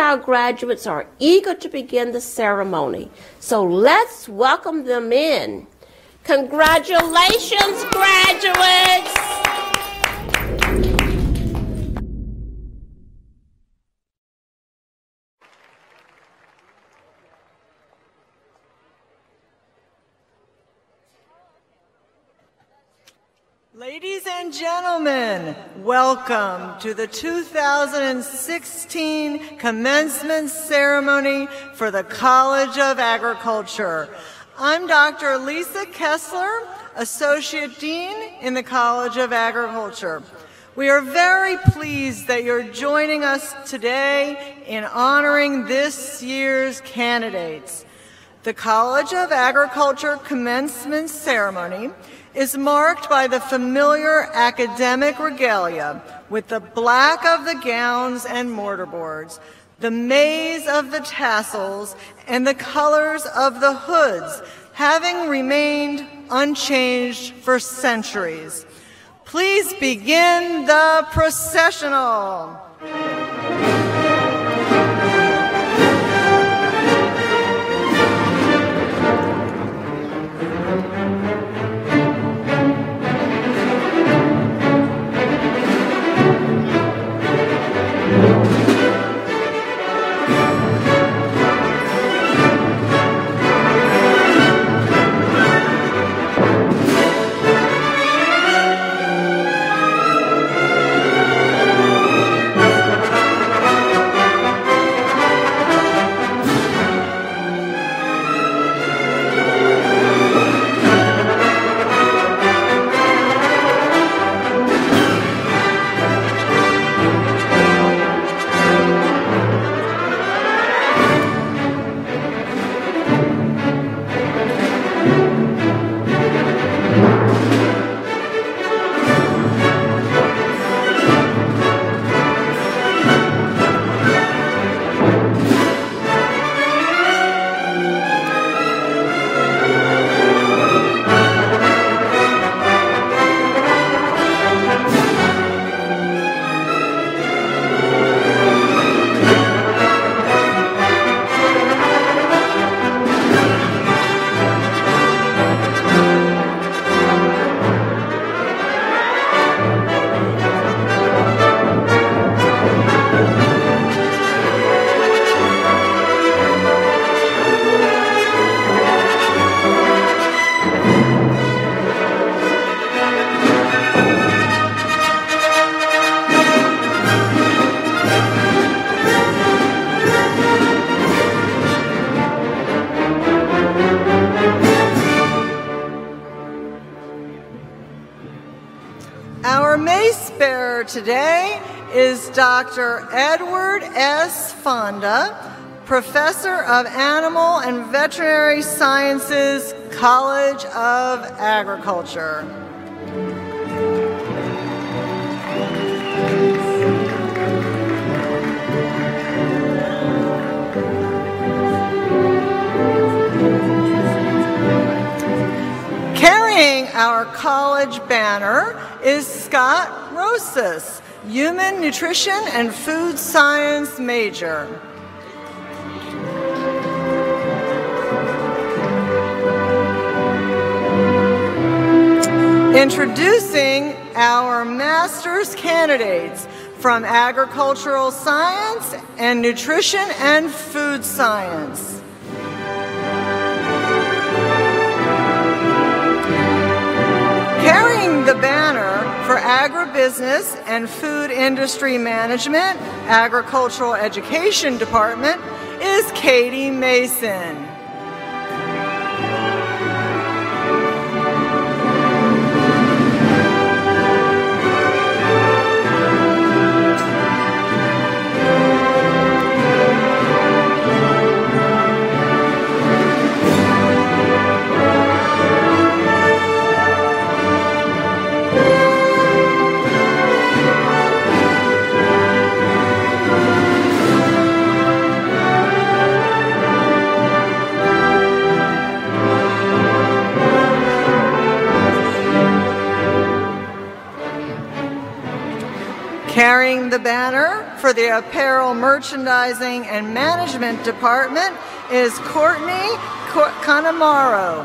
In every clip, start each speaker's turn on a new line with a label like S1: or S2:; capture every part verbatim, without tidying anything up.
S1: our graduates are eager to begin the ceremony. So let's welcome them in. Congratulations, graduates!
S2: Ladies and gentlemen, welcome to the two thousand sixteen commencement ceremony for the College of Agriculture. I'm Doctor Lisa Kessler, Associate Dean in the College of Agriculture. We are very pleased that you're joining us today in honoring this year's candidates. The College of Agriculture commencement ceremony is marked by the familiar academic regalia with the black of the gowns and mortarboards, the maize of the tassels, and the colors of the hoods, having remained unchanged for centuries. Please begin the processional. Today is Doctor Edward S. Fonda, Professor of Animal and Veterinary Sciences, College of Agriculture. Carrying our college banner is Scott Rosas, Human Nutrition and Food Science major. Introducing our master's candidates from Agricultural Science and Nutrition and Food Science. Carrying the banner for Agribusiness and Food Industry Management, Agricultural Education Department is Katie Mason. Carrying the banner for the Apparel Merchandising and Management Department is Courtney Connemaro.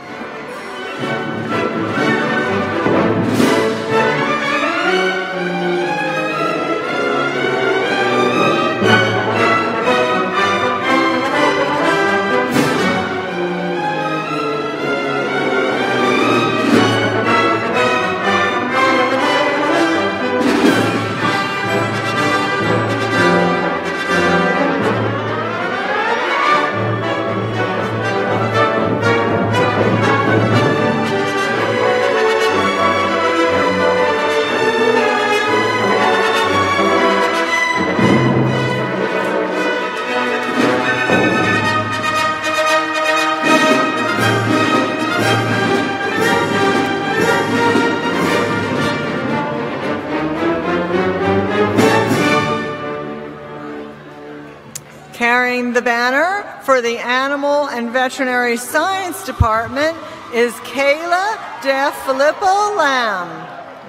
S2: Carrying the banner for the Animal and Veterinary Science Department is Kayla De Filippo Lamb.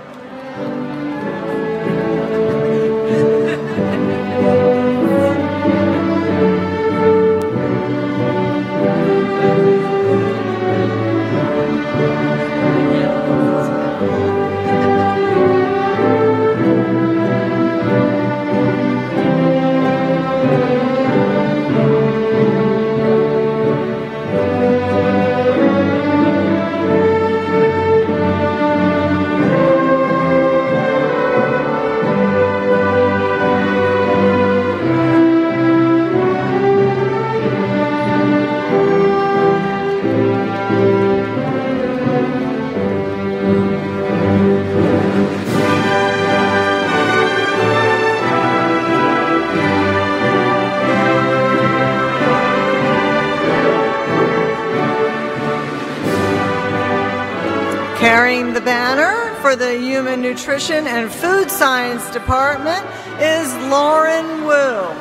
S2: Carrying the banner for the Human Nutrition and Food Science Department is Lauren Wu.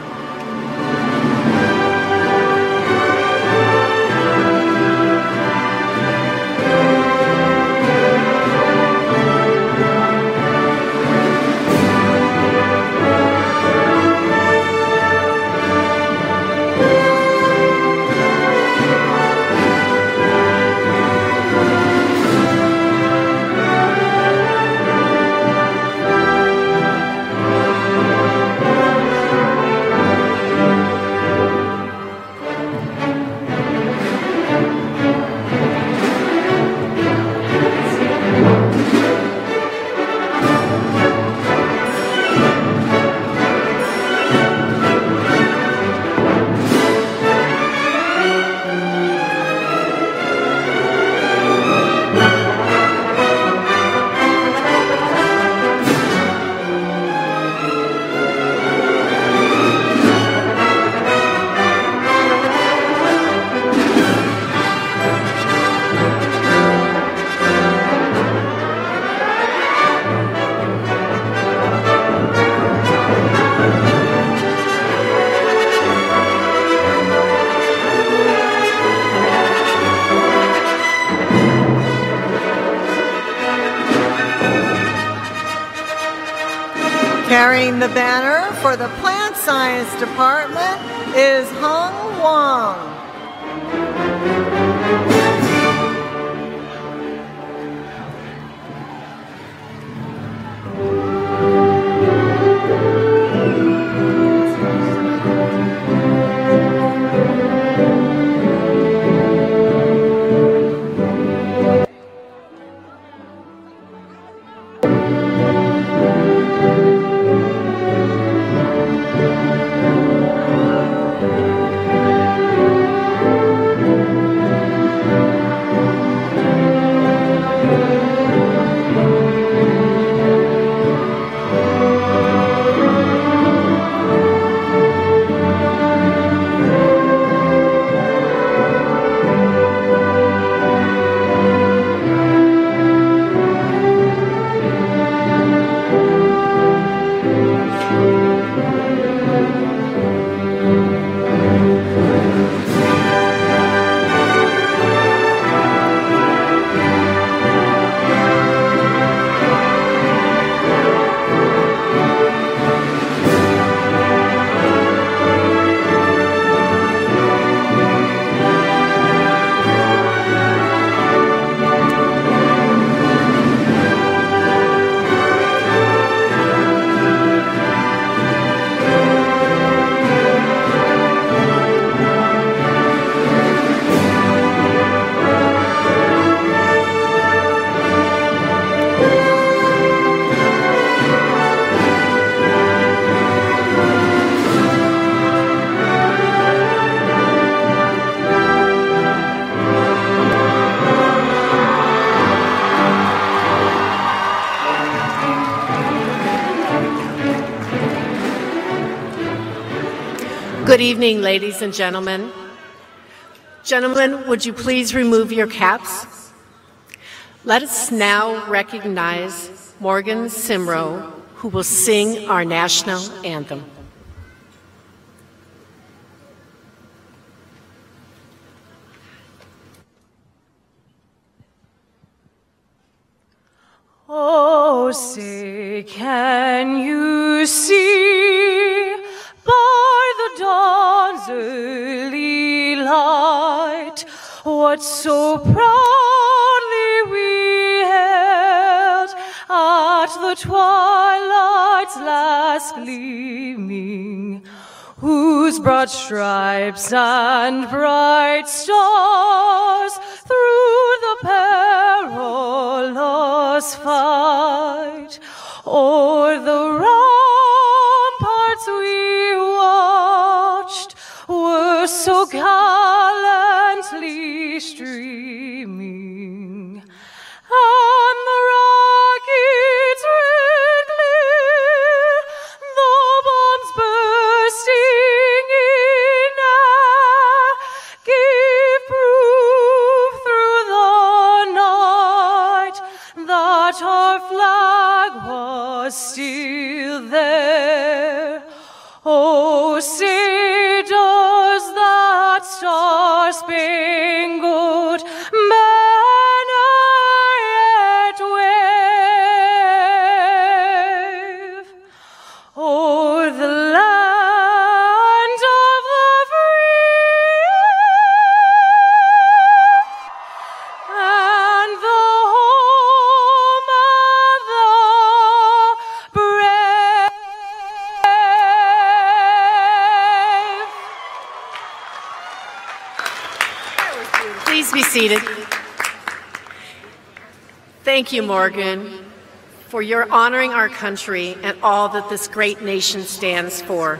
S2: Carrying the banner for the Plant Science Department is Hung Wang.
S3: Good evening, ladies and gentlemen. Gentlemen, would you please remove your caps? Let us now recognize Morgan Simro, who will sing our national anthem.
S4: Oh, say, can you see by the dawn's early light what so proudly we held at the twilight's last gleaming, whose broad stripes and bright stars through the perilous fight o'er the ramparts we watched were so gallantly streaming, and the rockets red glare, the bombs bursting in air, gave proof through the night that our flag was still there. Oh, say does that star-spangled banner yet wave o'er the land of the free and the home of the brave?
S3: Please be seated. Thank you, Morgan, for your honoring our country and all that this great nation stands for.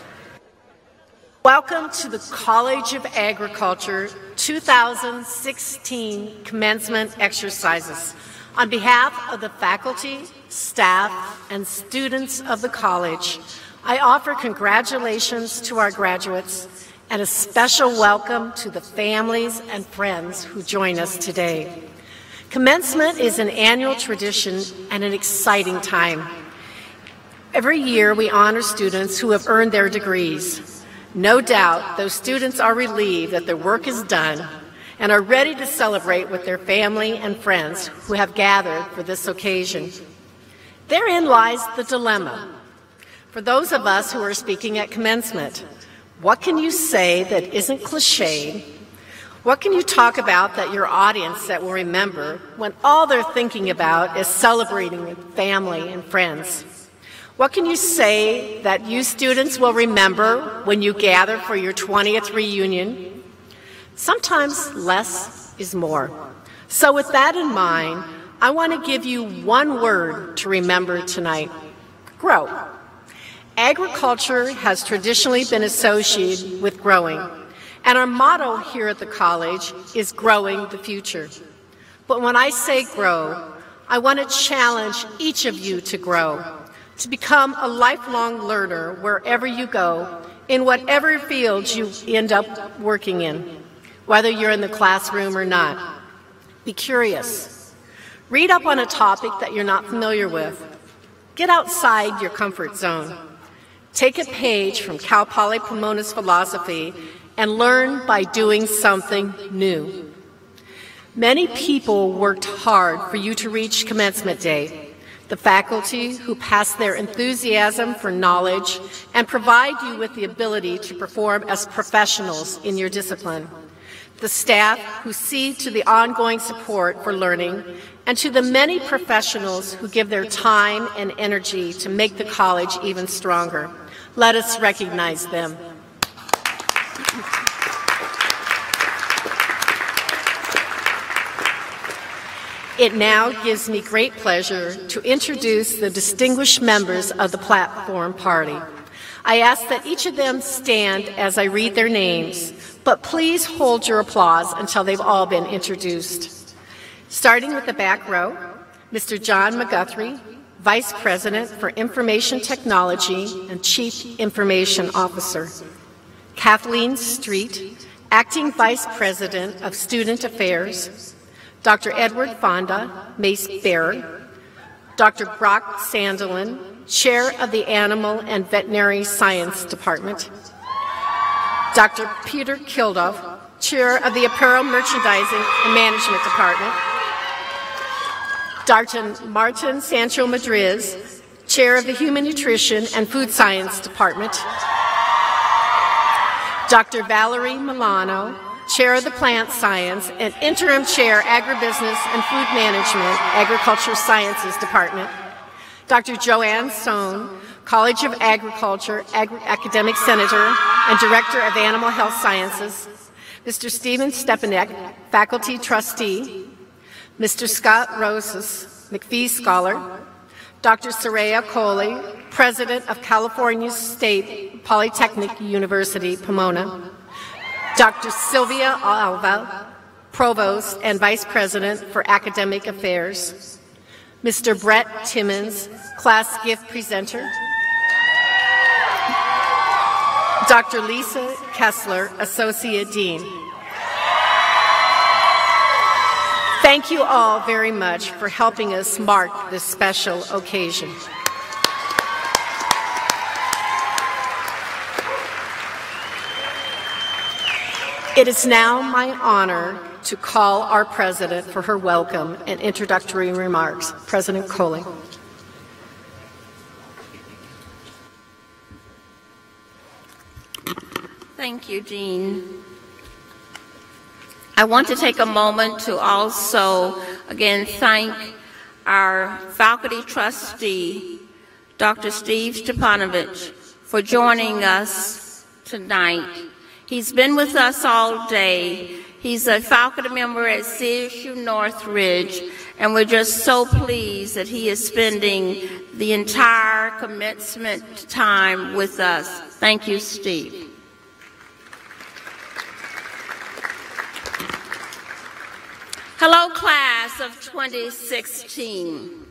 S3: Welcome to the College of Agriculture two thousand sixteen commencement exercises. On behalf of the faculty, staff, and students of the college, I offer congratulations to our graduates and a special welcome to the families and friends who join us today. Commencement is an annual tradition and an exciting time. Every year we honor students who have earned their degrees. No doubt those students are relieved that their work is done and are ready to celebrate with their family and friends who have gathered for this occasion. Therein lies the dilemma. For those of us who are speaking at commencement, what can you say that isn't cliched? What can you talk about that your audience that will remember when all they're thinking about is celebrating with family and friends? What can you say that you students will remember when you gather for your twentieth reunion? Sometimes less is more. So with that in mind, I want to give you one word to remember tonight: grow. Agriculture has traditionally been associated with growing, and our motto here at the college is growing the future. But when I say grow, I want to challenge each of you to grow, to become a lifelong learner wherever you go, in whatever field you end up working in, whether you're in the classroom or not. Be curious. Read up on a topic that you're not familiar with. Get outside your comfort zone. Take a page from Cal Poly Pomona's philosophy and learn by doing something new. Many people worked hard for you to reach commencement day. The faculty who pass their enthusiasm for knowledge and provide you with the ability to perform as professionals in your discipline. The staff who see to the ongoing support for learning, and to the many professionals who give their time and energy to make the college even stronger. Let us recognize them. It now gives me great pleasure to introduce the distinguished members of the platform party. I ask that each of them stand as I read their names, but please hold your applause until they've all been introduced. Starting with the back row, Mister John McGuthrie, Vice President for Information Technology and Chief Information Officer. Kathleen Street, Acting Vice President of Student Affairs, Doctor Edward Fonda, Mace Bearer, Doctor Brock Sandelin, Chair of the Animal and Veterinary Science Department, Doctor Peter Kilduff, Chair of the Apparel Merchandising and Management Department, Doctor Martin Sancho Madriz, Chair of the Human Nutrition and Food Science Department, Doctor Valerie Milano, Chair of the Plant Science and Interim Chair, Agribusiness and Food Management, Agriculture Sciences Department, Doctor Joanne Stone, College of Agriculture, Agri Academic Senator and Director of Animal Health Sciences, Mister Stephen Stepanek, Faculty Trustee, Mister Scott Roses, McPhee Scholar, Doctor Saraya Coley, President of California State Polytechnic University, Pomona, Doctor Sylvia Alva, Provost and Vice President for Academic Affairs, Mister Brett Timmons, Class Gift Presenter, Doctor Lisa Kessler, Associate Dean. Thank you all very much for helping us mark this special occasion. It is now my honor to call our President for her welcome and introductory remarks. President Coley.
S1: Thank you, Dean. I want to take a moment to also, again, thank our faculty trustee, Doctor Steve Stepanovich, for joining us tonight. He's been with us all day. He's a faculty member at C S U Northridge, and we're just so pleased that he is spending the entire commencement time with us. Thank you, Steve. Hello, class of twenty sixteen.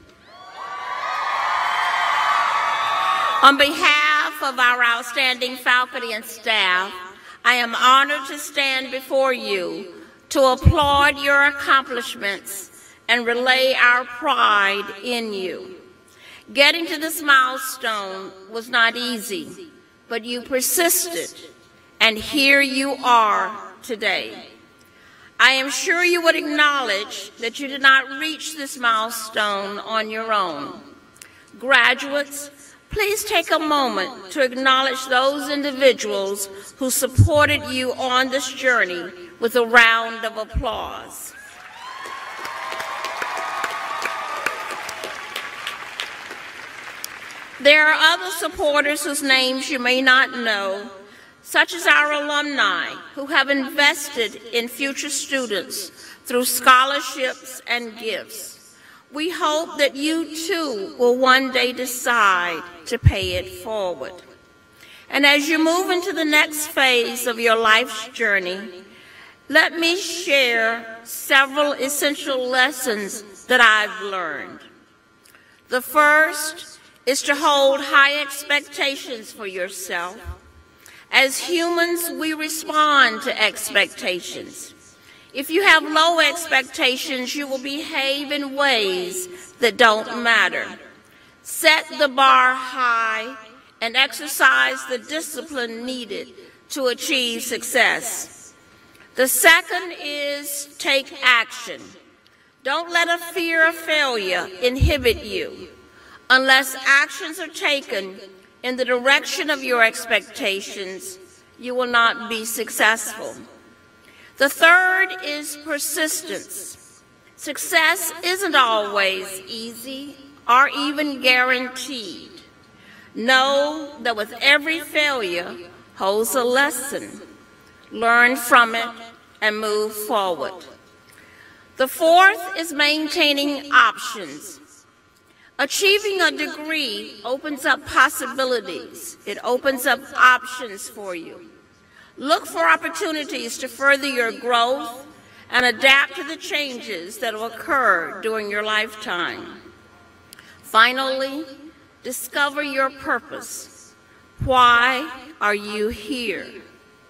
S1: On behalf of our outstanding faculty and staff, I am honored to stand before you to applaud your accomplishments and relay our pride in you. Getting to this milestone was not easy, but you persisted, and here you are today. I am sure you would acknowledge that you did not reach this milestone on your own. Graduates, please take a moment to acknowledge those individuals who supported you on this journey with a round of applause. There are other supporters whose names you may not know, such as our alumni who have invested in future students through scholarships and gifts. We hope that you too will one day decide to pay it forward. And as you move into the next phase of your life's journey, let me share several essential lessons that I've learned. The first is to hold high expectations for yourself. As humans, we respond to expectations. If you have low expectations, you will behave in ways that don't matter. Set the bar high and exercise the discipline needed to achieve success. The second is take action. Don't let a fear of failure inhibit you. Unless actions are taken in the direction of your expectations, you will not be successful. The third is persistence. Success isn't always easy or even guaranteed. Know that with every failure holds a lesson. Learn from it and move forward. The fourth is maintaining options. Achieving a degree opens up possibilities. It opens up options for you. Look for opportunities to further your growth and adapt to the changes that will occur during your lifetime. Finally, discover your purpose. Why are you here?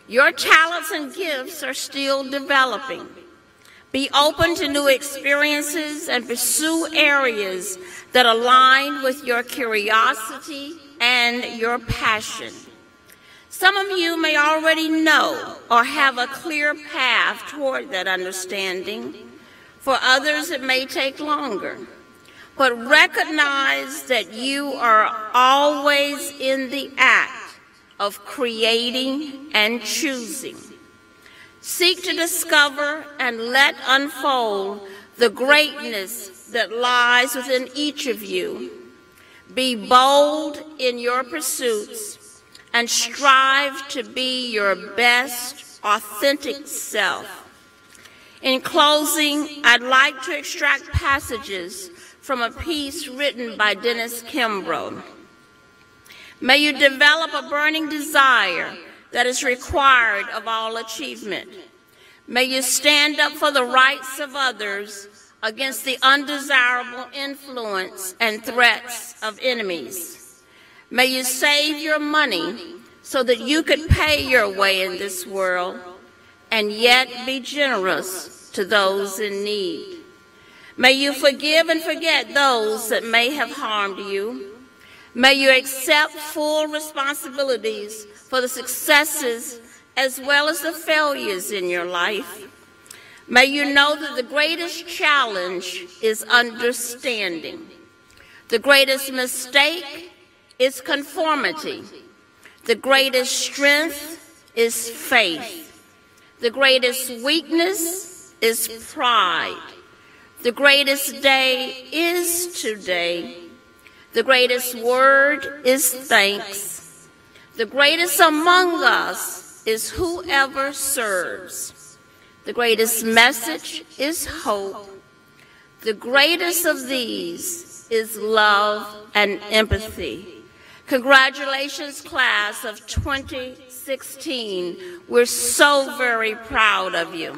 S1: Your talents and gifts are still developing. Be open to new experiences and pursue areas that align with your curiosity and your passion. Some of you may already know or have a clear path toward that understanding. For others, it may take longer. But recognize that you are always in the act of creating and choosing. Seek to discover and let unfold the greatness that lies within each of you. Be bold in your pursuits and strive to be your best, authentic self. In closing, I'd like to extract passages from a piece written by Dennis Kimbrough. May you develop a burning desire that is required of all achievement. May you stand up for the rights of others against the undesirable influence and threats of enemies. May you save your money so that you could pay your way in this world and yet be generous to those in need. May you forgive and forget those that may have harmed you. May you accept full responsibilities for the successes as well as the failures in your life. May you know that the greatest challenge is understanding. The greatest mistake is conformity. The greatest strength is faith. The greatest weakness is pride. The greatest day is today. The greatest word is thanks. The greatest among us is whoever serves. The greatest message is hope. The greatest of these is love and empathy. Congratulations, class of twenty sixteen. We're so very proud of you.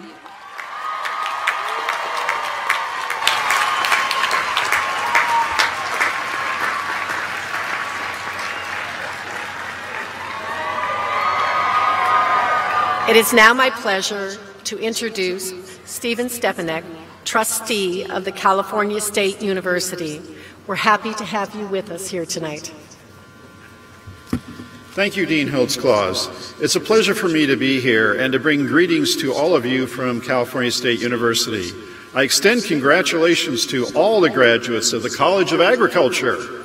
S3: It is now my pleasure to introduce Stephen Stepanek, trustee of the California State University. We're happy to have you with us here tonight.
S5: Thank you, Dean Holtzclaws. It's a pleasure for me to be here and to bring greetings to all of you from California State University. I extend congratulations to all the graduates of the College of Agriculture.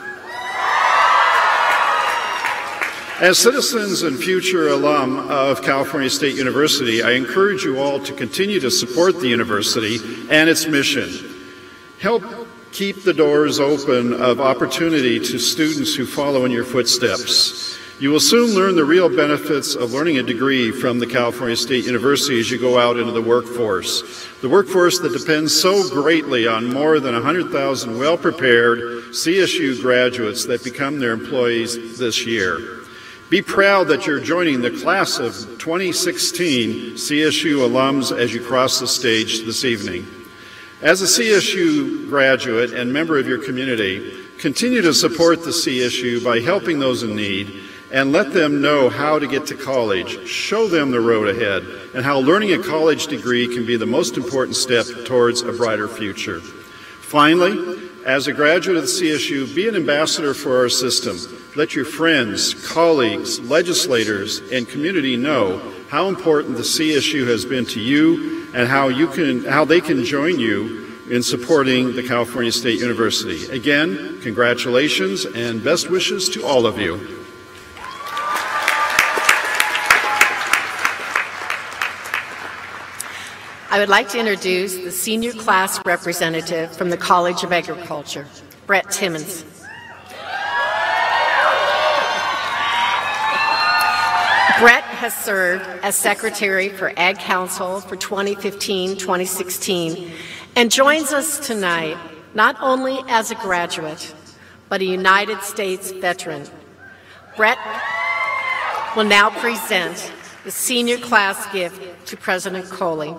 S5: As citizens and future alum of California State University, I encourage you all to continue to support the university and its mission. Help keep the doors open of opportunity to students who follow in your footsteps. You will soon learn the real benefits of learning a degree from the California State University as you go out into the workforce. The workforce that depends so greatly on more than one hundred thousand well-prepared C S U graduates that become their employees this year. Be proud that you're joining the class of twenty sixteen C S U alums as you cross the stage this evening. As a C S U graduate and member of your community, continue to support the C S U by helping those in need and let them know how to get to college. Show them the road ahead and how learning a college degree can be the most important step towards a brighter future. Finally, as a graduate of the C S U, be an ambassador for our system. Let your friends, colleagues, legislators, and community know how important the C S U has been to you and how, you can, how they can join you in supporting the California State University. Again, congratulations and best wishes to all of you.
S3: I would like to introduce the senior class representative from the College of Agriculture, Brett Timmons. Brett has served as Secretary for Ag Council for twenty fifteen to twenty sixteen and joins us tonight not only as a graduate, but a United States veteran. Brett will now present the senior class gift to President Coley.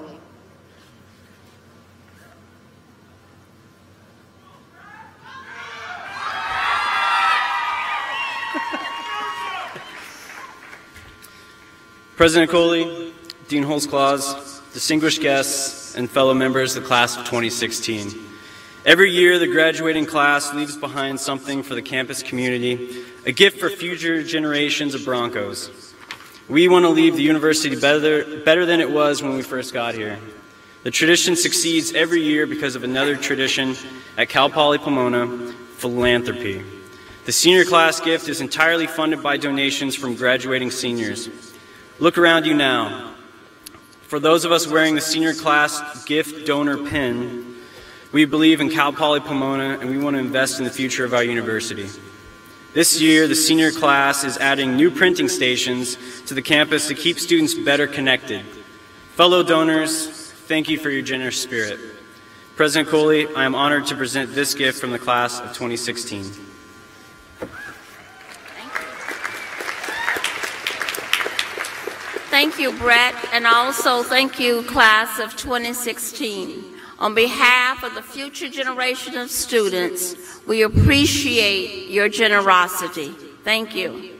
S6: President Coley, Dean Holtzclaws, distinguished guests, and fellow members of the class of twenty sixteen. Every year, the graduating class leaves behind something for the campus community, a gift for future generations of Broncos. We want to leave the university better, better than it was when we first got here. The tradition succeeds every year because of another tradition at Cal Poly Pomona, philanthropy. The senior class gift is entirely funded by donations from graduating seniors. Look around you now. For those of us wearing the senior class gift donor pin, we believe in Cal Poly Pomona and we want to invest in the future of our university. This year, the senior class is adding new printing stations to the campus to keep students better connected. Fellow donors, thank you for your generous spirit. President Coley, I am honored to present this gift from the class of twenty sixteen.
S1: Thank you, Brett, and also thank you, class of twenty sixteen. On behalf of the future generation of students, we appreciate your generosity. Thank you.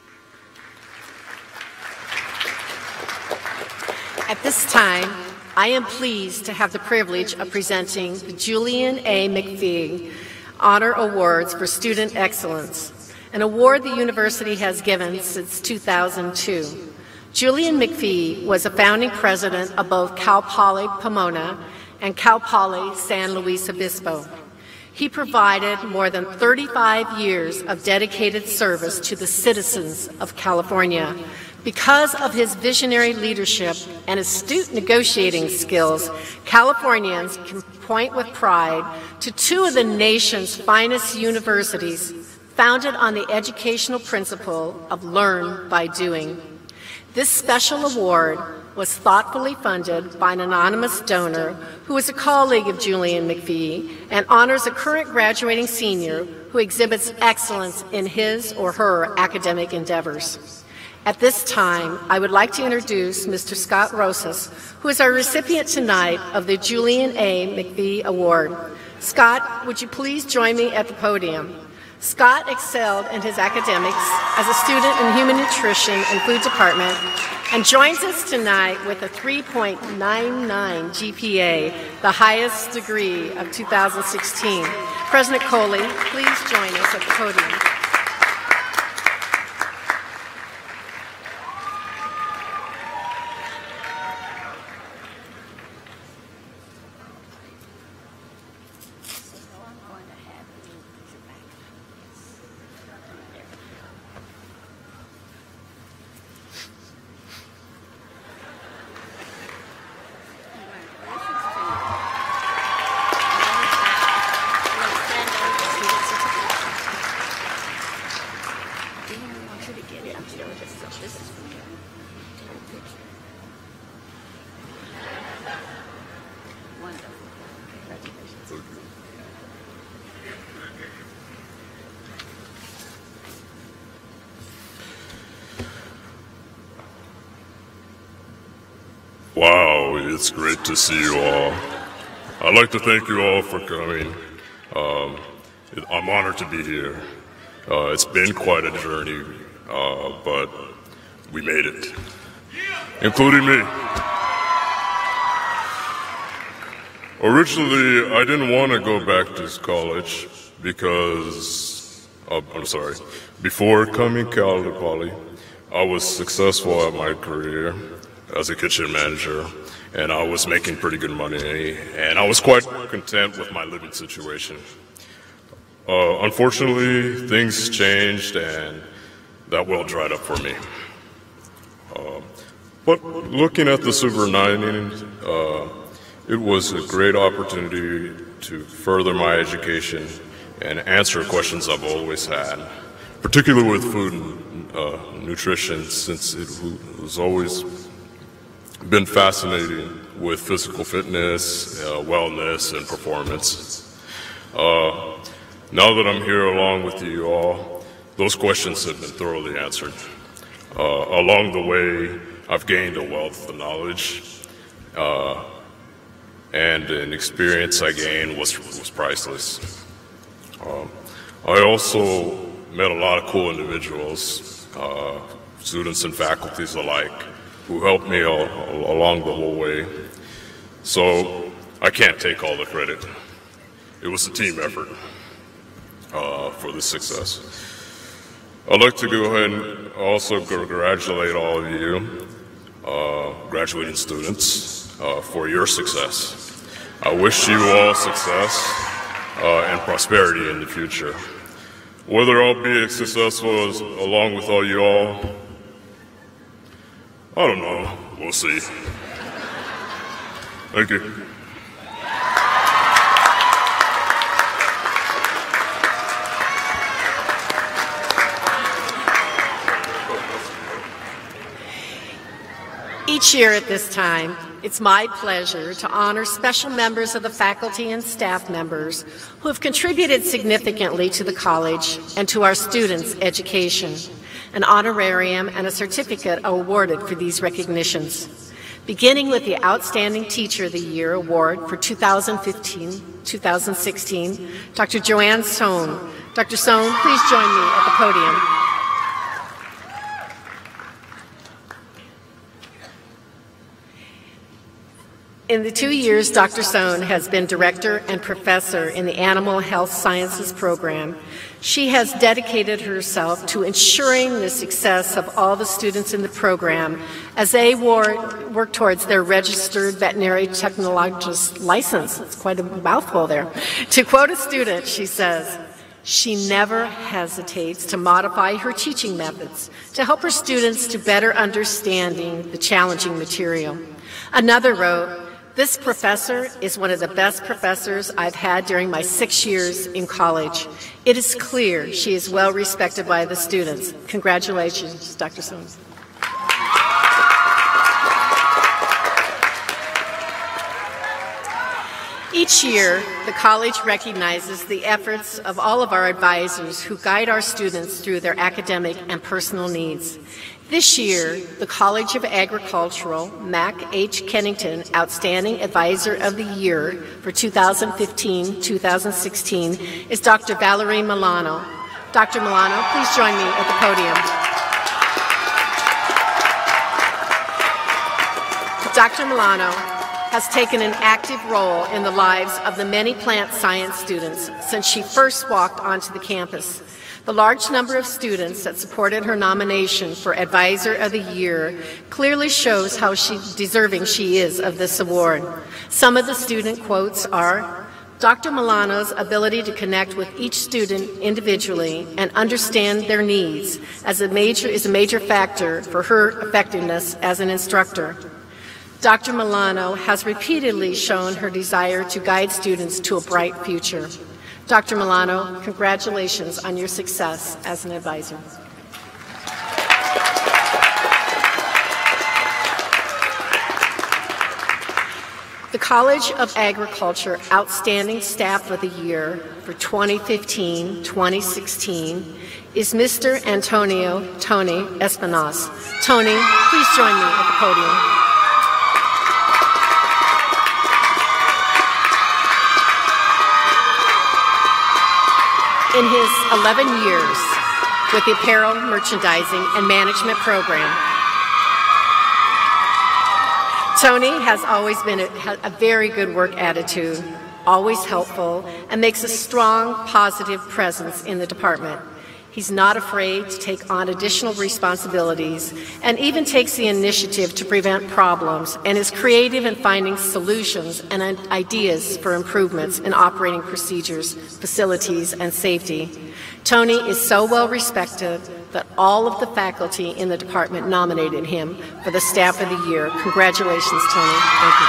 S3: At this time, I am pleased to have the privilege of presenting the Julian A. McPhee Honor Awards for Student Excellence, an award the university has given since two thousand two. Julian McPhee was a founding president of both Cal Poly Pomona and Cal Poly San Luis Obispo. He provided more than thirty-five years of dedicated service to the citizens of California. Because of his visionary leadership and astute negotiating skills, Californians can point with pride to two of the nation's finest universities, founded on the educational principle of learn by doing. This special award was thoughtfully funded by an anonymous donor who is a colleague of Julian McPhee and honors a current graduating senior who exhibits excellence in his or her academic endeavors. At this time, I would like to introduce Mister Scott Rosas, who is our recipient tonight of the Julian A. McPhee Award. Scott, would you please join me at the podium? Scott excelled in his academics as a student in human nutrition and food department and joins us tonight with a three point nine nine G P A, the highest degree of two thousand sixteen. President Coley, please join us at the podium.
S7: Wow, it's great to see you all. I'd like to thank you all for coming. Um, I'm honored to be here. Uh, it's been quite a journey, uh, but we made it, including me. Originally, I didn't want to go back to college because, uh, I'm sorry, before coming Cal Poly, I was successful at my career as a kitchen manager, and I was making pretty good money, and I was quite content with my living situation. Uh, unfortunately, things changed, and that well dried up for me. Uh, but looking at the silver lining, uh, it was a great opportunity to further my education and answer questions I've always had, particularly with food and uh, nutrition, since it was always been fascinating with physical fitness, uh, wellness, and performance. Uh, now that I'm here along with you all, those questions have been thoroughly answered. Uh, along the way, I've gained a wealth of knowledge, uh, and an experience I gained was, was priceless. Um, I also met a lot of cool individuals, uh, students and faculties alike, who helped me all, all along the whole way. So I can't take all the credit. It was a team effort uh, for the success. I'd like to go ahead and also congratulate all of you, uh, graduating students, uh, for your success. I wish you all success uh, and prosperity in the future. Whether I'll be as successful as, along with all you all, I don't know. We'll see. Thank you.
S3: Each year at this time, it's my pleasure to honor special members of the faculty and staff members who have contributed significantly to the college and to our students' education. An honorarium and a certificate are awarded for these recognitions. Beginning with the Outstanding Teacher of the Year Award for two thousand fifteen two thousand sixteen, Doctor Joanne Sohn. Doctor Sohn, please join me at the podium. In the two years Doctor Sohn has been Director and Professor in the Animal Health Sciences program, she has dedicated herself to ensuring the success of all the students in the program as they work towards their registered veterinary technologist license. It's quite a mouthful there. To quote a student, she says, "She never hesitates to modify her teaching methods to help her students to better understanding the challenging material." Another wrote, "This professor is one of the best professors I've had during my six years in college. It is clear she is well respected by the students." Congratulations, Doctor Sohn. Each year, the college recognizes the efforts of all of our advisors who guide our students through their academic and personal needs. This year, the College of Agricultural Mac H. Kennington Outstanding Advisor of the Year for two thousand fifteen two thousand sixteen is Doctor Valerie Milano. Doctor Milano, please join me at the podium. Doctor Milano has taken an active role in the lives of the many plant science students since she first walked onto the campus. The large number of students that supported her nomination for Advisor of the Year clearly shows how she, deserving she is of this award. Some of the student quotes are, "Doctor Milano's ability to connect with each student individually and understand their needs as a major, is a major factor for her effectiveness as an instructor. Doctor Milano has repeatedly shown her desire to guide students to a bright future." Doctor Milano, congratulations on your success as an advisor. The College of Agriculture Outstanding Staff of the Year for twenty fifteen twenty sixteen is Mister Antonio Tony Espinas. Tony, please join me at the podium. In his eleven years with the Apparel Merchandising and Management Program, Tony has always been a, a very good work attitude, always helpful, and makes a strong, positive presence in the department. He's not afraid to take on additional responsibilities and even takes the initiative to prevent problems and is creative in finding solutions and ideas for improvements in operating procedures, facilities, and safety. Tony is so well respected that all of the faculty in the department nominated him for the Staff of the Year. Congratulations, Tony. Thank you.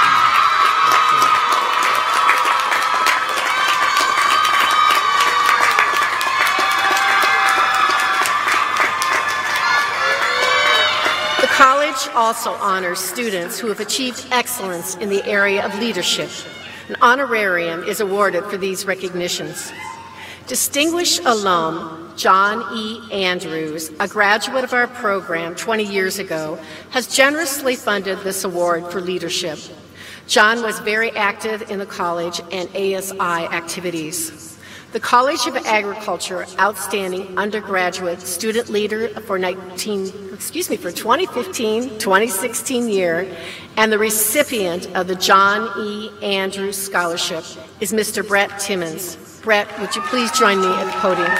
S3: The college also honors students who have achieved excellence in the area of leadership. An honorarium is awarded for these recognitions. Distinguished alum John E. Andrews, a graduate of our program twenty years ago, has generously funded this award for leadership. John was very active in the college and A S I activities. The College of Agriculture Outstanding Undergraduate Student Leader for nineteen, excuse me, for twenty fifteen twenty sixteen year, and the recipient of the John E. Andrews Scholarship is Mister Brett Timmons. Brett, would you please join me at the podium?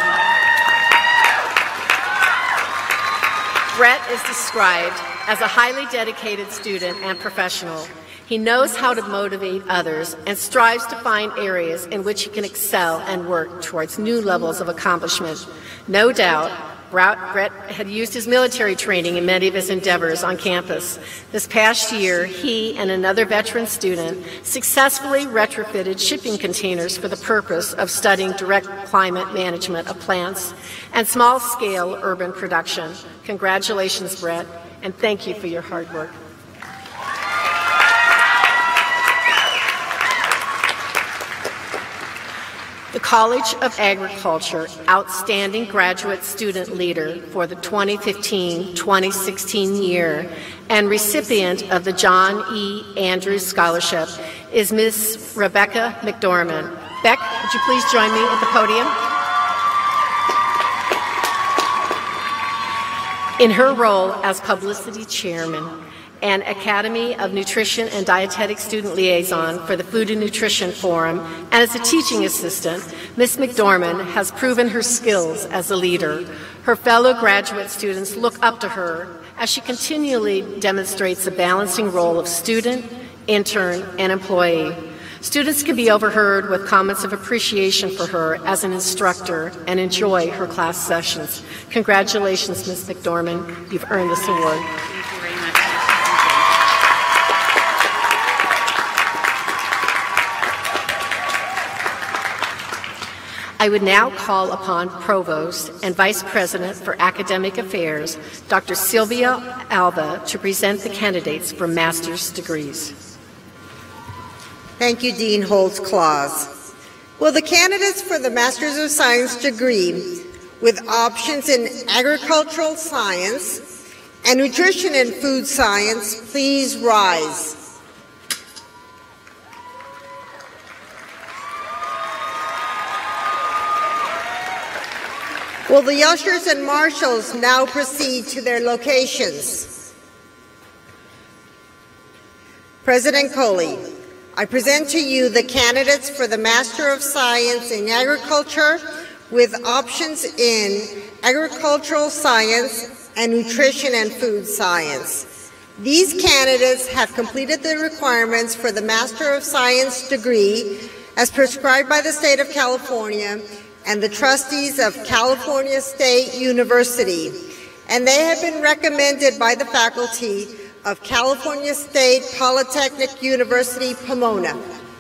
S3: Brett is described as a highly dedicated student and professional. He knows how to motivate others and strives to find areas in which he can excel and work towards new levels of accomplishment. No doubt, Brett had used his military training in many of his endeavors on campus. This past year, he and another veteran student successfully retrofitted shipping containers for the purpose of studying direct climate management of plants and small-scale urban production. Congratulations, Brett, and thank you for your hard work. The College of Agriculture Outstanding Graduate Student Leader for the twenty fifteen twenty sixteen year and recipient of the John E. Andrews Scholarship is Miz Rebecca McDormand. Beck, would you please join me at the podium? In her role as Publicity Chairman and Academy of Nutrition and Dietetic Student Liaison for the Food and Nutrition Forum, and as a teaching assistant, Miz McDormand has proven her skills as a leader. Her fellow graduate students look up to her as she continually demonstrates the balancing role of student, intern, and employee. Students can be overheard with comments of appreciation for her as an instructor and enjoy her class sessions. Congratulations, Miz McDormand. You've earned this award. I would now call upon Provost and Vice President for Academic Affairs, Doctor Sylvia Alva, to present the candidates for master's degrees.
S8: Thank you, Dean Holtz-Claus. Will the candidates for the Master's of Science degree with options in Agricultural Science and Nutrition and Food Science please rise? Will the ushers and marshals now proceed to their locations? President Coley, I present to you the candidates for the Master of Science in Agriculture with options in Agricultural Science and Nutrition and Food Science. These candidates have completed the requirements for the Master of Science degree as prescribed by the state of California and the trustees of California State University, and they have been recommended by the faculty of California State Polytechnic University, Pomona.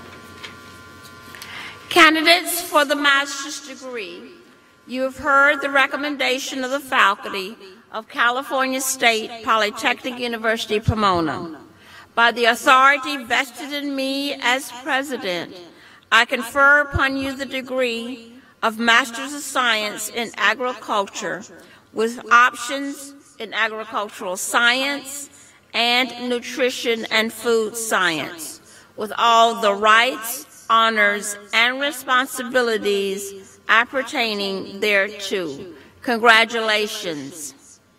S1: Candidates for the master's degree, you have heard the recommendation of the faculty of California State Polytechnic University, Pomona. By the authority vested in me as president, I confer upon you the degree of Master's of Science in Agriculture with options in Agricultural Science and Nutrition and Food Science, with all the rights, honors, and responsibilities appertaining thereto. Congratulations.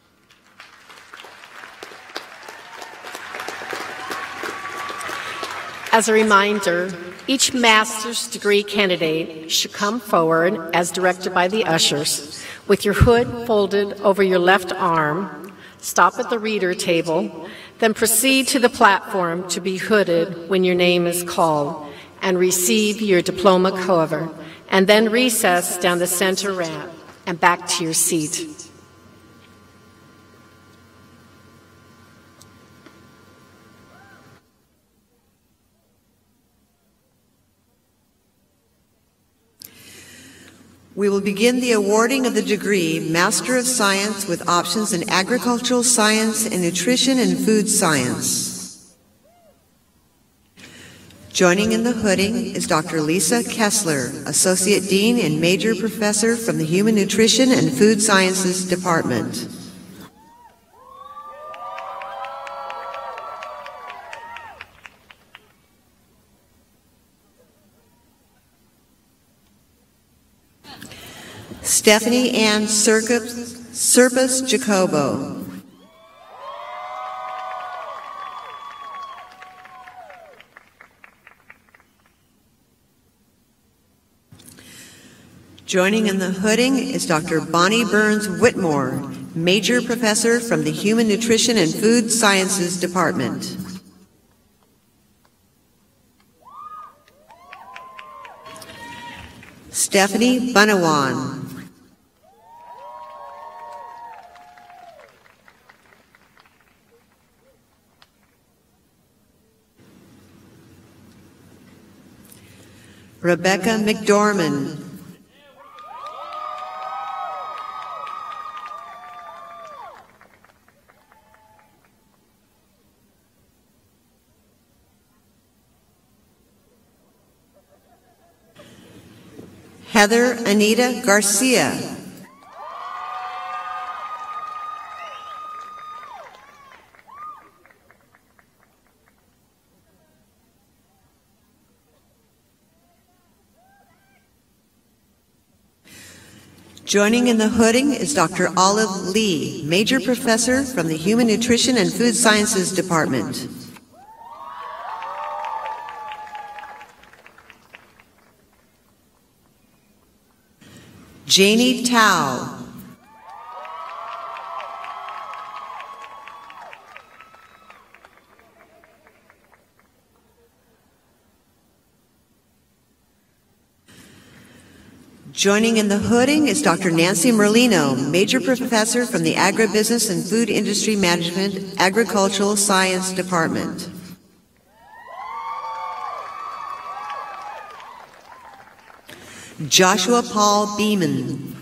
S3: As a reminder, each master's degree candidate should come forward as directed by the ushers with your hood folded over your left arm, stop at the reader table, then proceed to the platform to be hooded when your name is called and receive your diploma cover, and then recess down the center ramp and back to your seat.
S9: We will begin the awarding of the degree Master of Science with options in Agricultural Science and Nutrition and Food Science. Joining in the hooding is Doctor Lisa Kessler, Associate Dean and Major Professor from the Human Nutrition and Food Sciences Department. Stephanie Ann Serpus Jacobo. Joining in the hooding is Doctor Bonnie Burns Whitmore, Major Professor from the Human Nutrition and Food Sciences Department. Stephanie Bunawan. Rebecca McDormand. Heather Anita Garcia. Joining in the hooding is Doctor Olive Lee, Major Professor from the Human Nutrition and Food Sciences Department. Janie Tao. Joining in the hooding is Doctor Nancy Merlino, Major Professor from the Agribusiness and Food Industry Management, Agricultural Science Department. Joshua Paul Beeman.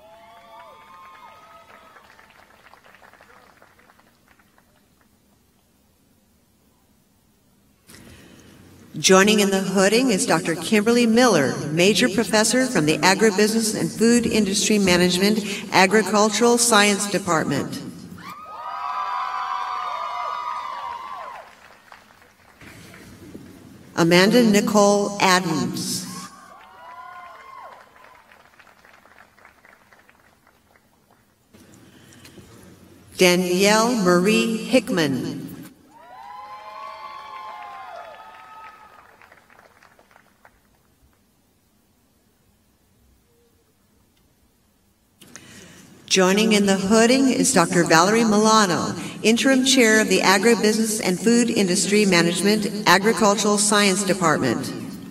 S9: Joining in the hooding is Doctor Kimberly Miller, Major Professor from the Agribusiness and Food Industry Management, Agricultural Science Department. Amanda Nicole Adams. Danielle Marie Hickman. Joining in the hooding is Doctor Valerie Milano, Interim Chair of the Agribusiness and Food Industry Management, Agricultural Science Department.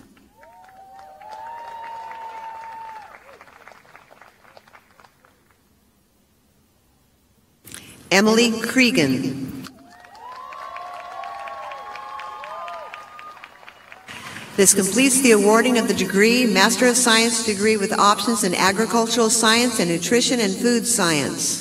S9: Emily Cregan. This completes the awarding of the degree, Master of Science degree with options in Agricultural Science and Nutrition and Food Science.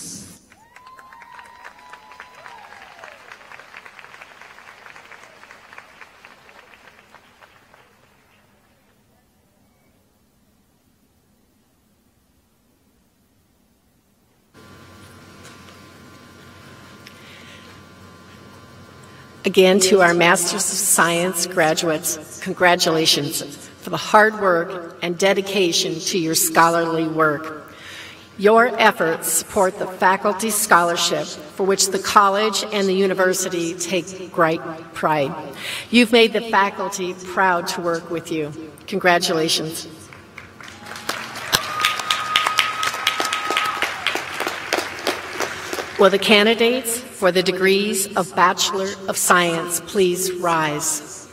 S3: Again, to our Masters of Science graduates, congratulations for the hard work and dedication to your scholarly work. Your efforts support the faculty scholarship for which the college and the university take great pride. You've made the faculty proud to work with you. Congratulations. Will the candidates for the degrees of Bachelor of Science please rise?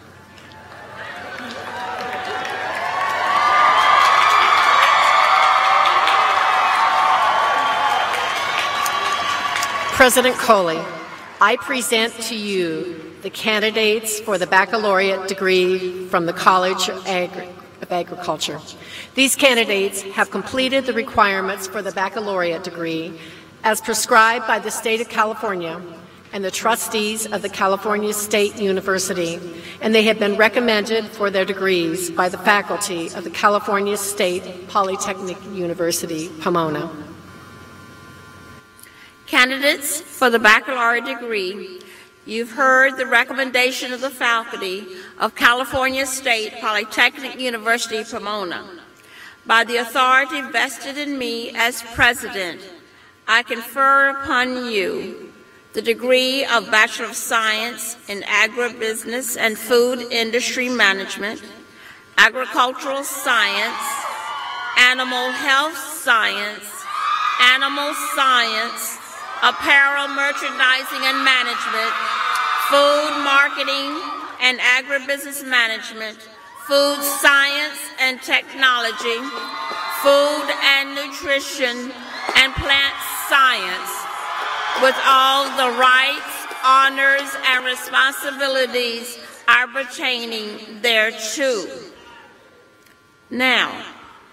S3: President Coley, I present to you the candidates for the baccalaureate degree from the College of, Agri of Agriculture. These candidates have completed the requirements for the baccalaureate degree as prescribed by the state of California and the trustees of the California State University, and they have been recommended for their degrees by the faculty of the California State Polytechnic University, Pomona.
S1: Candidates for the baccalaureate degree, you've heard the recommendation of the faculty of California State Polytechnic University, Pomona. By the authority vested in me as president, I confer upon you the degree of Bachelor of Science in Agribusiness and Food Industry Management, Agricultural Science, Animal Health Science, Animal Science, Apparel Merchandising and Management, Food Marketing and Agribusiness Management, Food Science and Technology, Food and Nutrition, and Plant Science, with all the rights, honors, and responsibilities appertaining thereto. Now,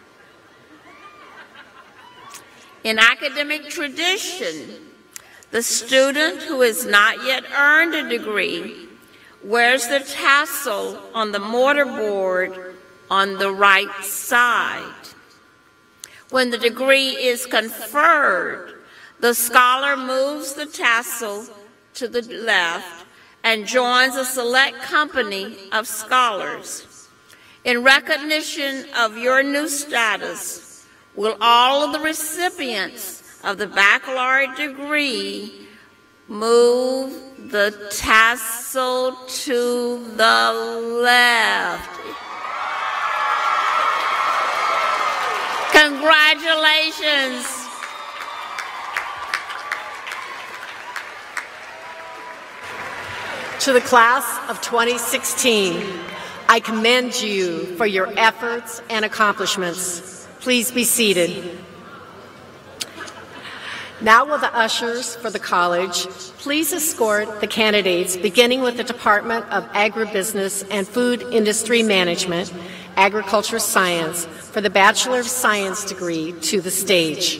S1: in academic tradition, the student who has not yet earned a degree wears the tassel on the mortarboard on the right side. When the degree is conferred, the scholar moves the tassel to the left and joins a select company of scholars. In recognition of your new status, will all of the recipients of the baccalaureate degree move the tassel to the left? Congratulations.
S3: To the class of twenty sixteen, I commend you for your efforts and accomplishments. Please be seated. Now will the ushers for the college please escort the candidates, beginning with the Department of Agribusiness and Food Industry Management, Agricultural Science, for the Bachelor of Science degree to the stage.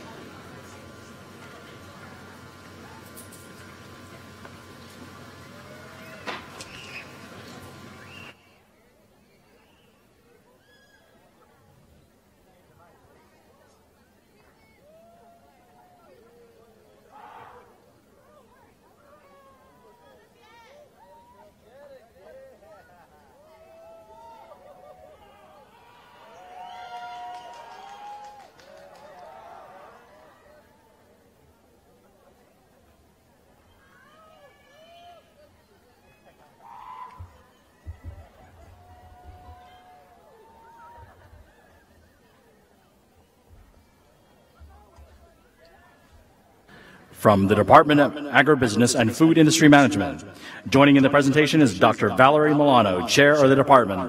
S10: From the Department of Agribusiness and Food Industry Management, joining in the presentation is Doctor Valerie Milano, Chair of the Department.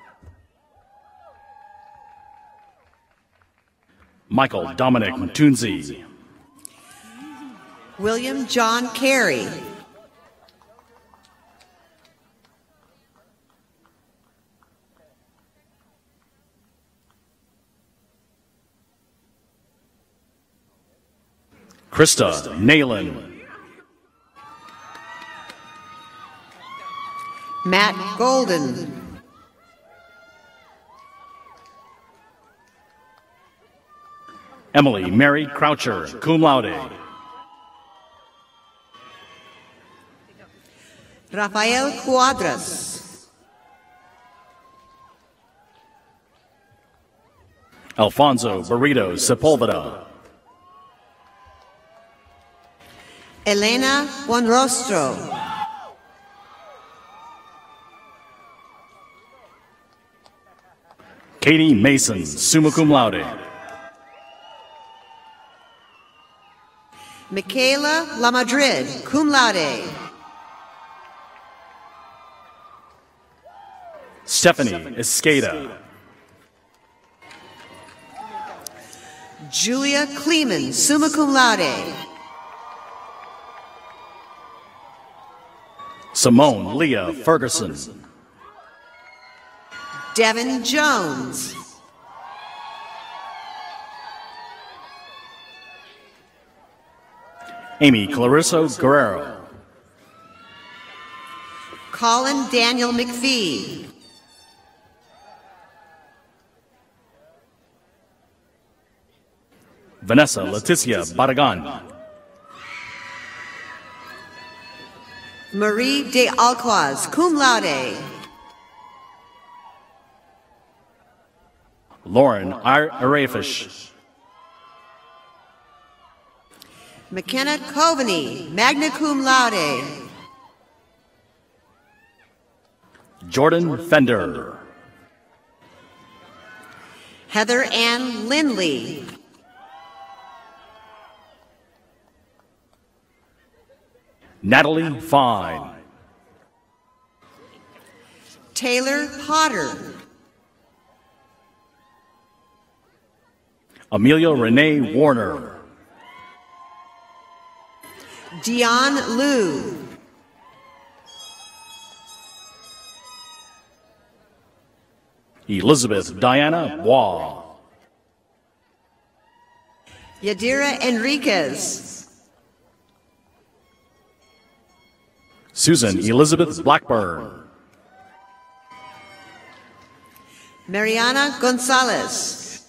S10: Michael Dominic Tunzi.
S9: William John Carey.
S10: Krista Nayland.
S9: Matt Golden.
S10: Emily Mary Croucher, cum laude.
S9: Rafael Cuadras.
S10: Alfonso Burrito Sepulveda.
S9: Elena Buenrostro.
S10: Katie Mason, summa cum laude.
S9: Michaela Lamadrid, cum laude.
S10: Stephanie Escada.
S9: Julia Kleeman, summa cum laude.
S10: Simone Leah Ferguson.
S9: Devin Jones.
S10: Amy Clarissa Guerrero.
S9: Colin Daniel McPhee.
S10: Vanessa Leticia Barragan.
S9: Marie de Alquaz, cum laude.
S10: Lauren Arafish.
S9: McKenna Coveney, magna cum laude.
S10: Jordan Fender.
S9: Heather Ann Lindley.
S10: Natalie Fine.
S9: Taylor Potter.
S10: Amelia Renee Warner.
S9: Dion Liu.
S10: Elizabeth Diana Waugh.
S9: Yadira Enriquez.
S10: Susan Elizabeth Blackburn.
S9: Mariana Gonzalez.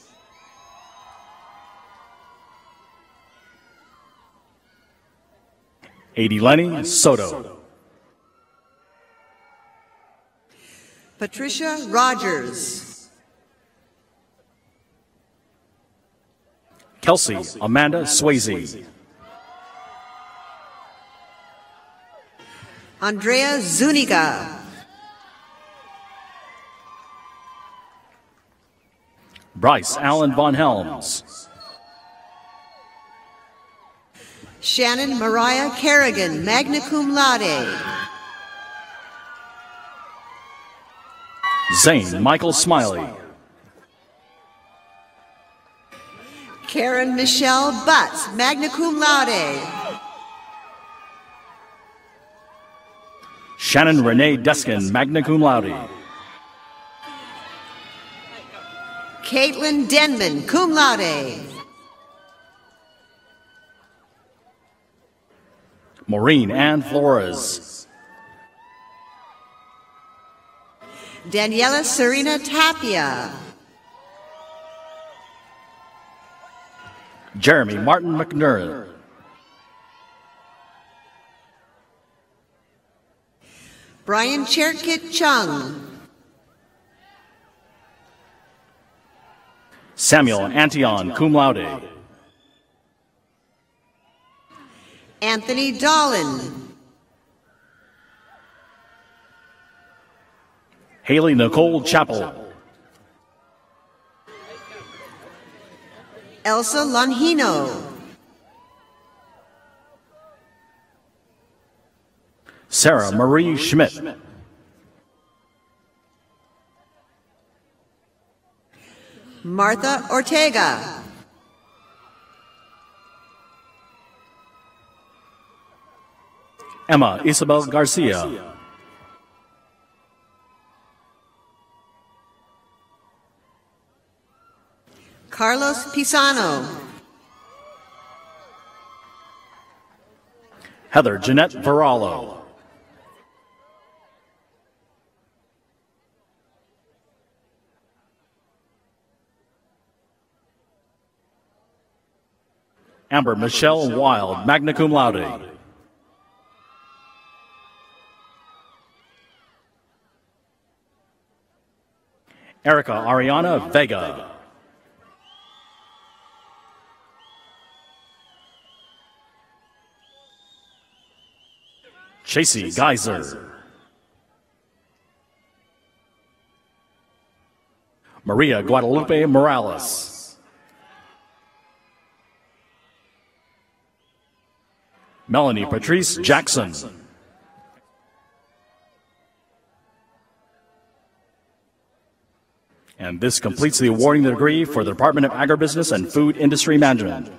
S10: Adi Lenny Soto.
S9: Patricia Rogers.
S10: Kelsey Amanda Swayze.
S9: Andrea Zuniga.
S10: Bryce Allen Von Helms.
S9: Shannon Mariah Kerrigan, magna cum laude.
S10: Zane Michael Smiley.
S9: Karen Michelle Butts, magna cum laude.
S10: Shannon Renee Deskin, magna cum laude.
S9: Caitlin Denman, cum laude.
S10: Maureen Ann Flores.
S9: Daniela Serena Tapia.
S10: Jeremy Martin McNerney.
S9: Brian Cherkit Chung.
S10: Samuel Antion, cum laude.
S9: Anthony Dolan.
S10: Haley Nicole Chappell.
S9: Elsa Lonhino.
S10: Sarah Marie Schmidt.
S9: Martha Ortega.
S10: Emma Isabel Garcia.
S9: Carlos Pisano.
S10: Heather Jeanette Varallo. Amber Michelle Wild, magna cum laude. Erica Ariana Vega. Chasey Geyser. Maria Guadalupe Morales. Melanie Patrice Jackson. And this completes the awarding the degree for the Department of Agribusiness and Food Industry Management.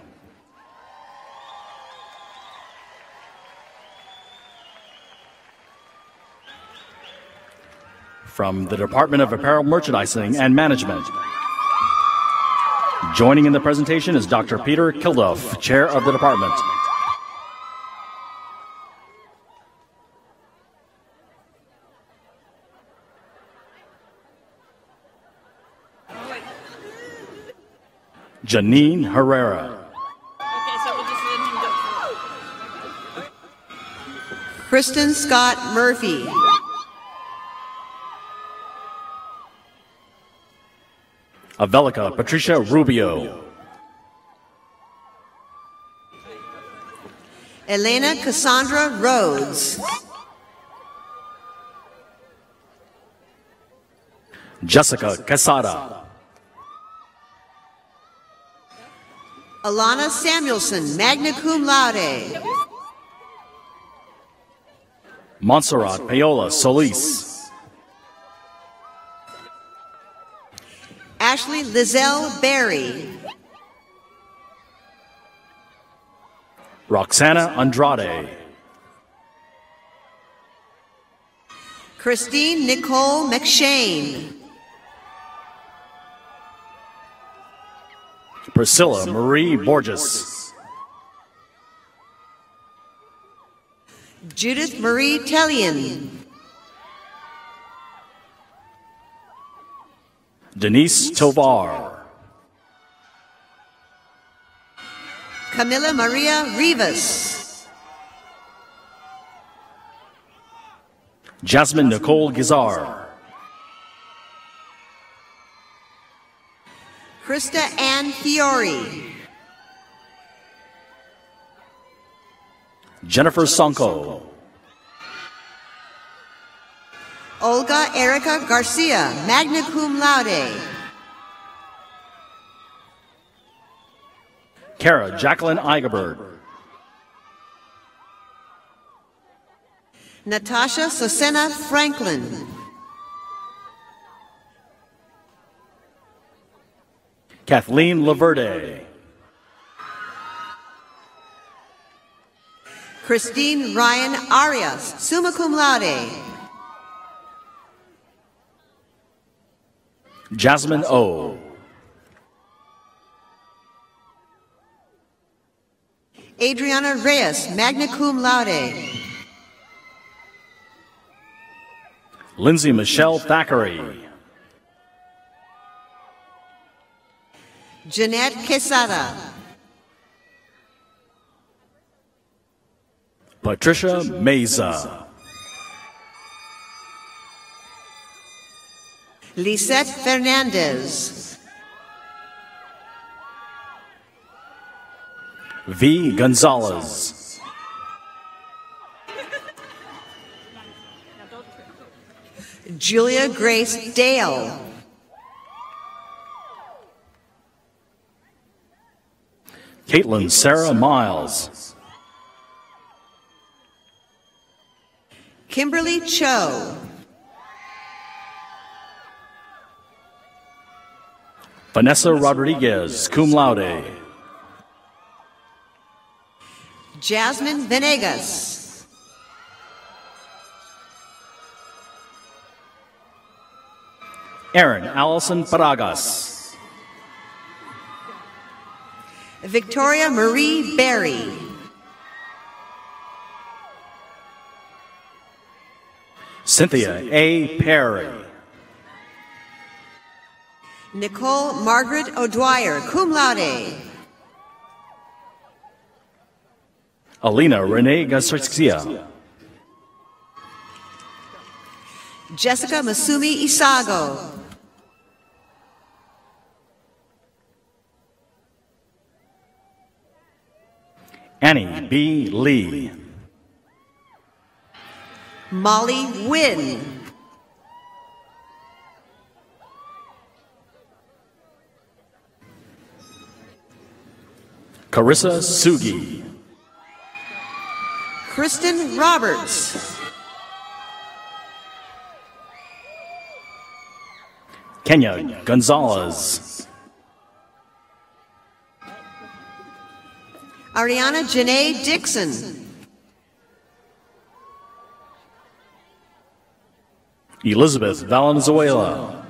S10: From the Department of Apparel Merchandising and Management. Joining in the presentation is Doctor Peter Kilduff, Chair of the Department. Janine Herrera.
S9: Kristen Scott Murphy.
S10: Avelica Patricia Rubio.
S9: Elena Cassandra Rhodes.
S10: Jessica Quesada.
S9: Alana Samuelson, magna cum laude.
S10: Montserrat Paola Solis.
S9: Ashley Lizelle Berry.
S10: Roxana Andrade.
S9: Christine Nicole McShane.
S10: Priscilla Marie Borges.
S9: Judith Marie Tellian.
S10: Denise Tovar.
S9: Camila Maria Rivas.
S10: Jasmine Nicole Gizar.
S9: Krista Ann Fiore.
S10: Jennifer Sonko.
S9: Olga Erica Garcia, magna cum laude.
S10: Kara Jacqueline Eigebert.
S9: Natasha Susena Franklin.
S10: Kathleen Laverde.
S9: Christine Ryan Arias, summa cum laude.
S10: Jasmine O.
S9: Adriana Reyes, magna cum laude.
S10: Lindsay Michelle Thackeray.
S9: Jeanette Quesada.
S10: Patricia Meza.
S9: Lisette Fernandez.
S10: V. Gonzalez.
S9: Julia Grace Dale.
S10: Caitlin Sarah Miles.
S9: Kimberly Cho.
S10: Vanessa Rodriguez, cum laude.
S9: Jasmine Venegas.
S10: Erin Allison Paragas.
S9: Victoria Marie Berry.
S10: Cynthia A. Perry.
S9: Nicole Margaret O'Dwyer, cum laude.
S10: Alina Renee Gasarcia.
S9: Jessica Masumi Isago.
S10: Annie B. Lee.
S9: Molly Wynn.
S10: Carissa Sugi.
S9: Kristen Roberts.
S10: Kenya Gonzalez.
S9: Ariana Janae Dixon.
S10: Elizabeth Valenzuela.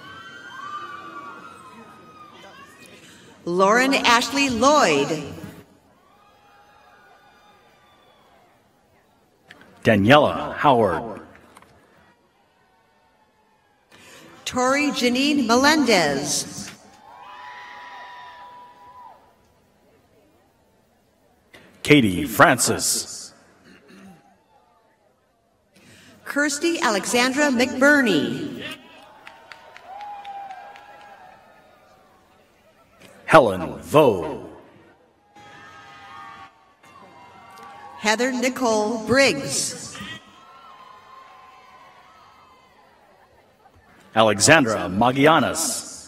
S9: Lauren Ashley Lloyd.
S10: Daniela Howard.
S9: Tori Janine Melendez.
S10: Katie Francis.
S9: Kirsty Alexandra McBurney.
S10: Helen Vo.
S9: Heather Nicole Briggs.
S10: Alexandra Magianas.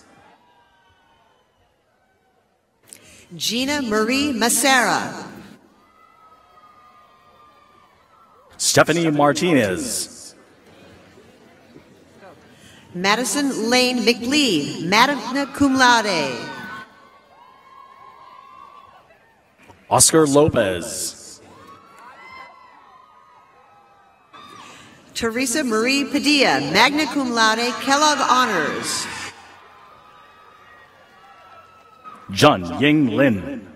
S9: Gina Marie Massera.
S10: Stephanie Martinez.
S9: Madison Lane McLeod, magna cum laude.
S10: Oscar Lopez.
S9: Teresa Marie Padilla, magna cum laude, Kellogg Honors.
S10: Jun Ying Lin.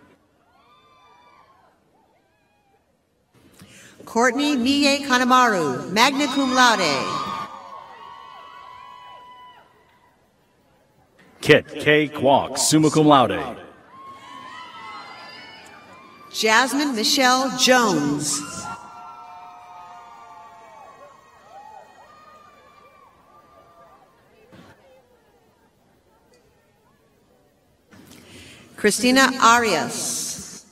S9: Courtney Miye Kanemaru, magna cum laude.
S10: Kit K. Kwok, summa cum laude.
S9: Jasmine Michelle Jones. Christina Arias.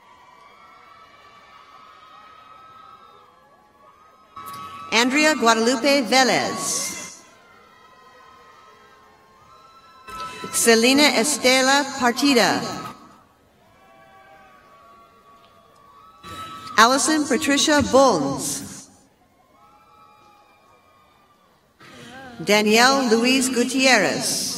S9: Andrea Guadalupe Velez. Selena Estela Partida. Allison Patricia Bones. Danielle Louise Gutierrez.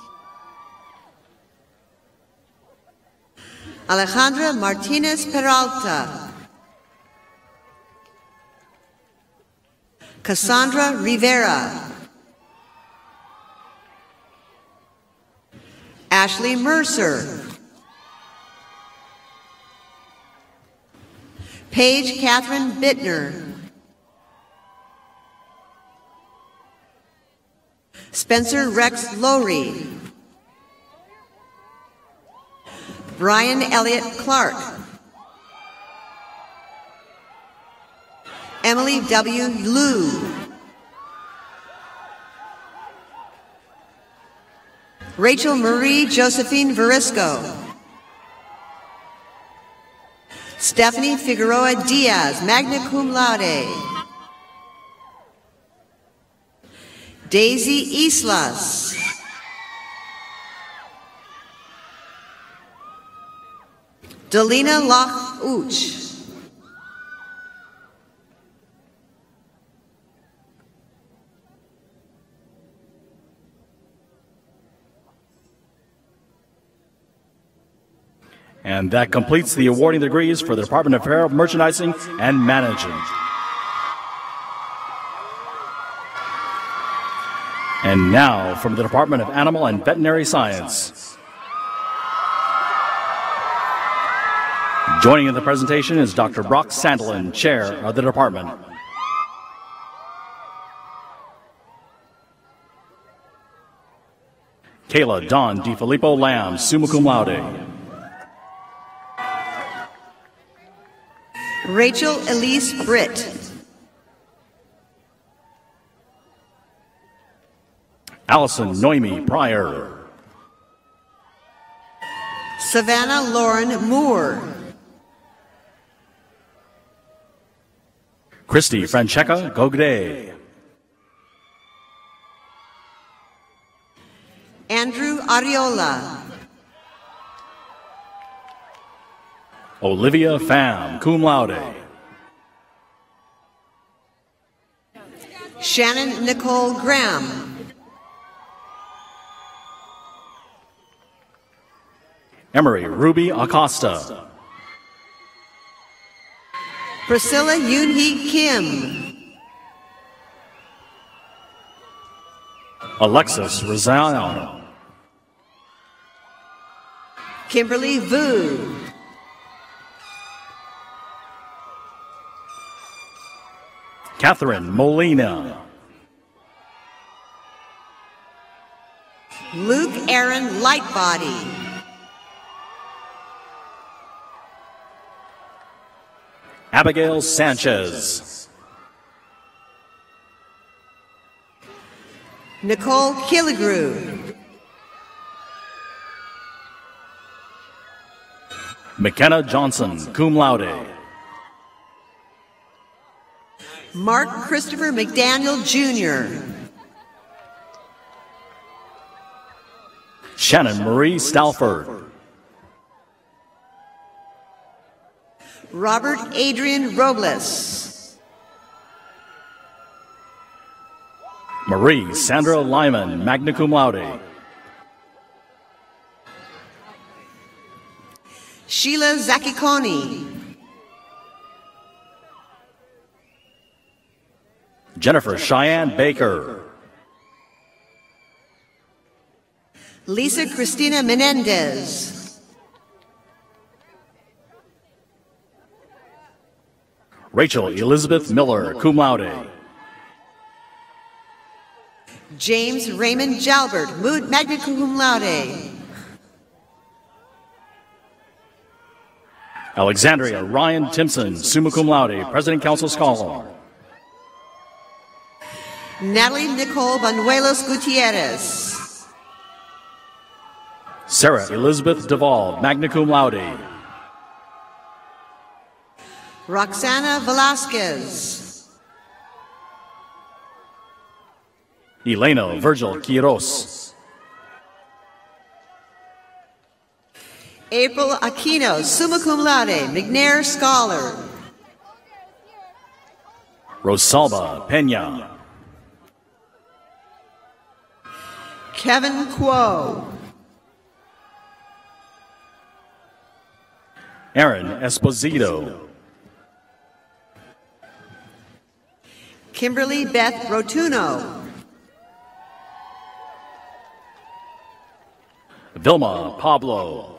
S9: Alejandra Martinez Peralta. Cassandra Rivera. Ashley Mercer. Paige Catherine Bittner. Spencer Rex Lowry. Brian Elliott Clark. Emily W. Liu. Rachel Marie Josephine Verisco. Stephanie Figueroa Diaz, magna cum laude. Daisy Islas. Delina Loch Uch.
S10: And that completes the awarding degrees for the Department of Apparel, Merchandising, and Managing. And now, from the Department of Animal and Veterinary Science. Joining in the presentation is Doctor Brock Sandelin, Chair of the Department. Kayla Dawn DiFilippo Lamb, summa cum laude.
S9: Rachel Elise Britt.
S10: Allison Noemi Pryor.
S9: Savannah Lauren Moore.
S10: Christy Francesca Gogde.
S9: Andrew Ariola.
S10: Olivia Pham, cum laude.
S9: Shannon Nicole Graham.
S10: Emery Ruby Acosta.
S9: Priscilla Yoonhee Kim.
S10: Alexis Rosano.
S9: Kimberly Vu.
S10: Catherine Molina.
S9: Luke Aaron Lightbody.
S10: Abigail Sanchez.
S9: Nicole Killigrew.
S10: McKenna Johnson, cum laude.
S9: Mark Christopher McDaniel, Junior
S10: Shannon Marie Stalford.
S9: Robert Adrian Robles.
S10: Marie Sandra Lyman, magna cum laude.
S9: Sheila Zakikoni.
S10: Jennifer Cheyenne Baker.
S9: Lisa Cristina Menendez.
S10: Rachel Elizabeth Miller, cum laude.
S9: James Raymond Jalbert, mood magna cum laude.
S10: Alexandria Ryan Timpson, summa cum laude, President Council Scholar.
S9: Natalie Nicole Banuelos Gutierrez.
S10: Sarah Elizabeth Duvall, magna cum laude.
S9: Roxana Velasquez.
S10: Elena Virgil Quiros.
S9: April Aquino, summa cum laude, McNair Scholar.
S10: Rosalba Pena.
S9: Kevin Kuo.
S10: Aaron Esposito.
S9: Kimberly Beth Rotuno.
S10: Vilma Pablo.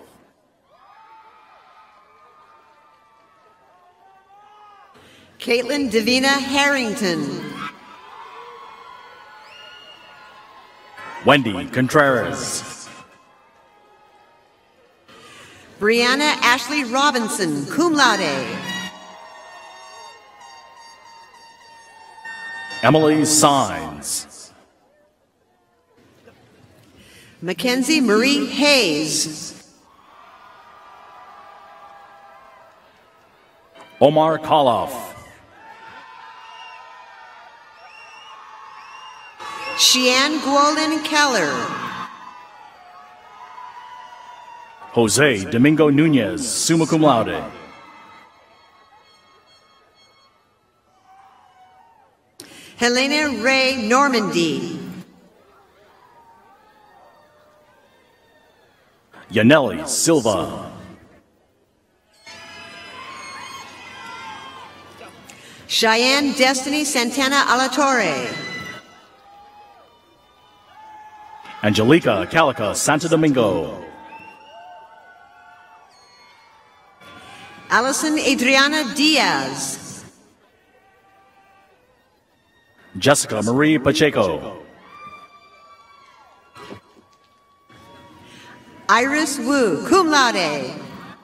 S9: Caitlin Davina Harrington.
S10: Wendy Contreras.
S9: Brianna Ashley Robinson, cum laude.
S10: Emily Signs.
S9: Mackenzie Marie Hayes.
S10: Omar Koloff.
S9: Sheann Guolin Keller.
S10: Jose Domingo Nunez, summa cum laude.
S9: Helena Ray Normandy.
S10: Yaneli Silva.
S9: Cheyenne Destiny Santana Alatorre.
S10: Angelica Calica Santo Domingo.
S9: Allison Adriana Diaz.
S10: Jessica Marie Pacheco.
S9: Iris Wu, cum laude.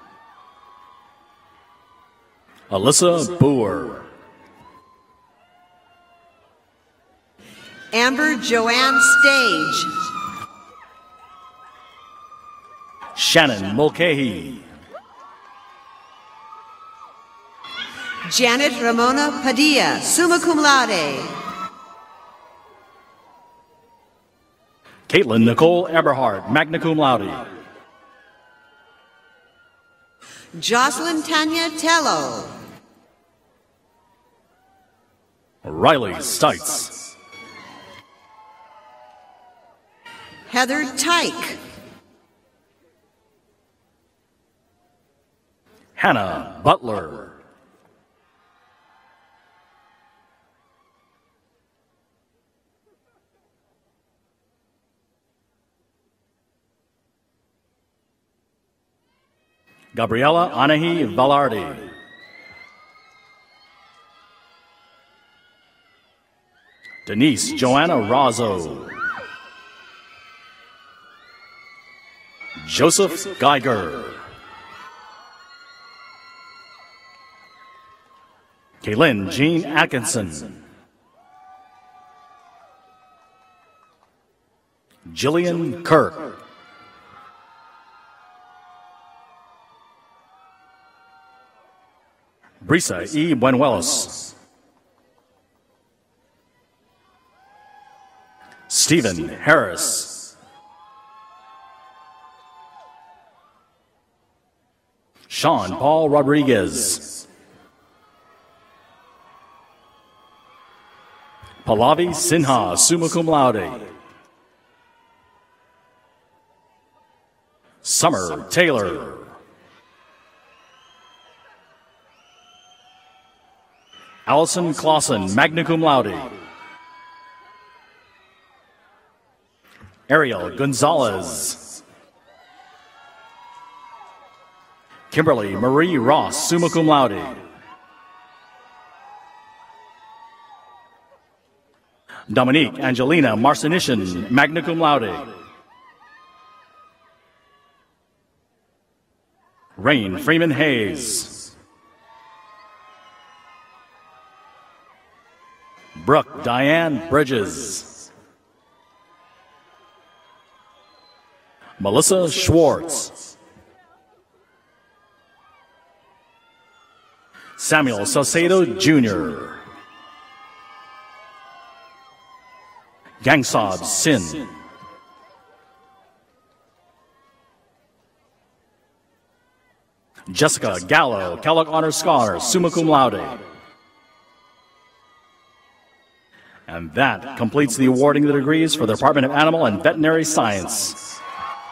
S10: Alyssa Boer.
S9: Amber Joanne Stage.
S10: Shannon Mulcahy.
S9: Janet Ramona Padilla, summa cum laude.
S10: Caitlin Nicole Eberhardt, magna cum laude.
S9: Jocelyn Tanya Tello.
S10: Riley Stites.
S9: Heather Tyke.
S10: Hannah Butler. Gabriela Anahi Velarde. Denise Joanna Razzo. Joseph Geiger. Kaylin Jean Atkinson. Jillian Kirk. Brisa E. Buenuelos. Stephen Harris. Sean Paul Rodriguez. Pallavi Sinha, summa cum laude. Summer Taylor. Allison Clausen, magna cum laude. Ariel Gonzalez. Kimberly Marie Ross, summa cum laude. Dominique Angelina Marcinishin, magna cum laude. Rain Freeman Hayes. Brooke Diane Bridges. Melissa Schwartz. Samuel Saucedo Junior Gangsab Sin. Jessica Gallo, Kellogg Honor Scholar, summa cum laude. And that completes the awarding of the degrees for the Department of Animal and Veterinary Science.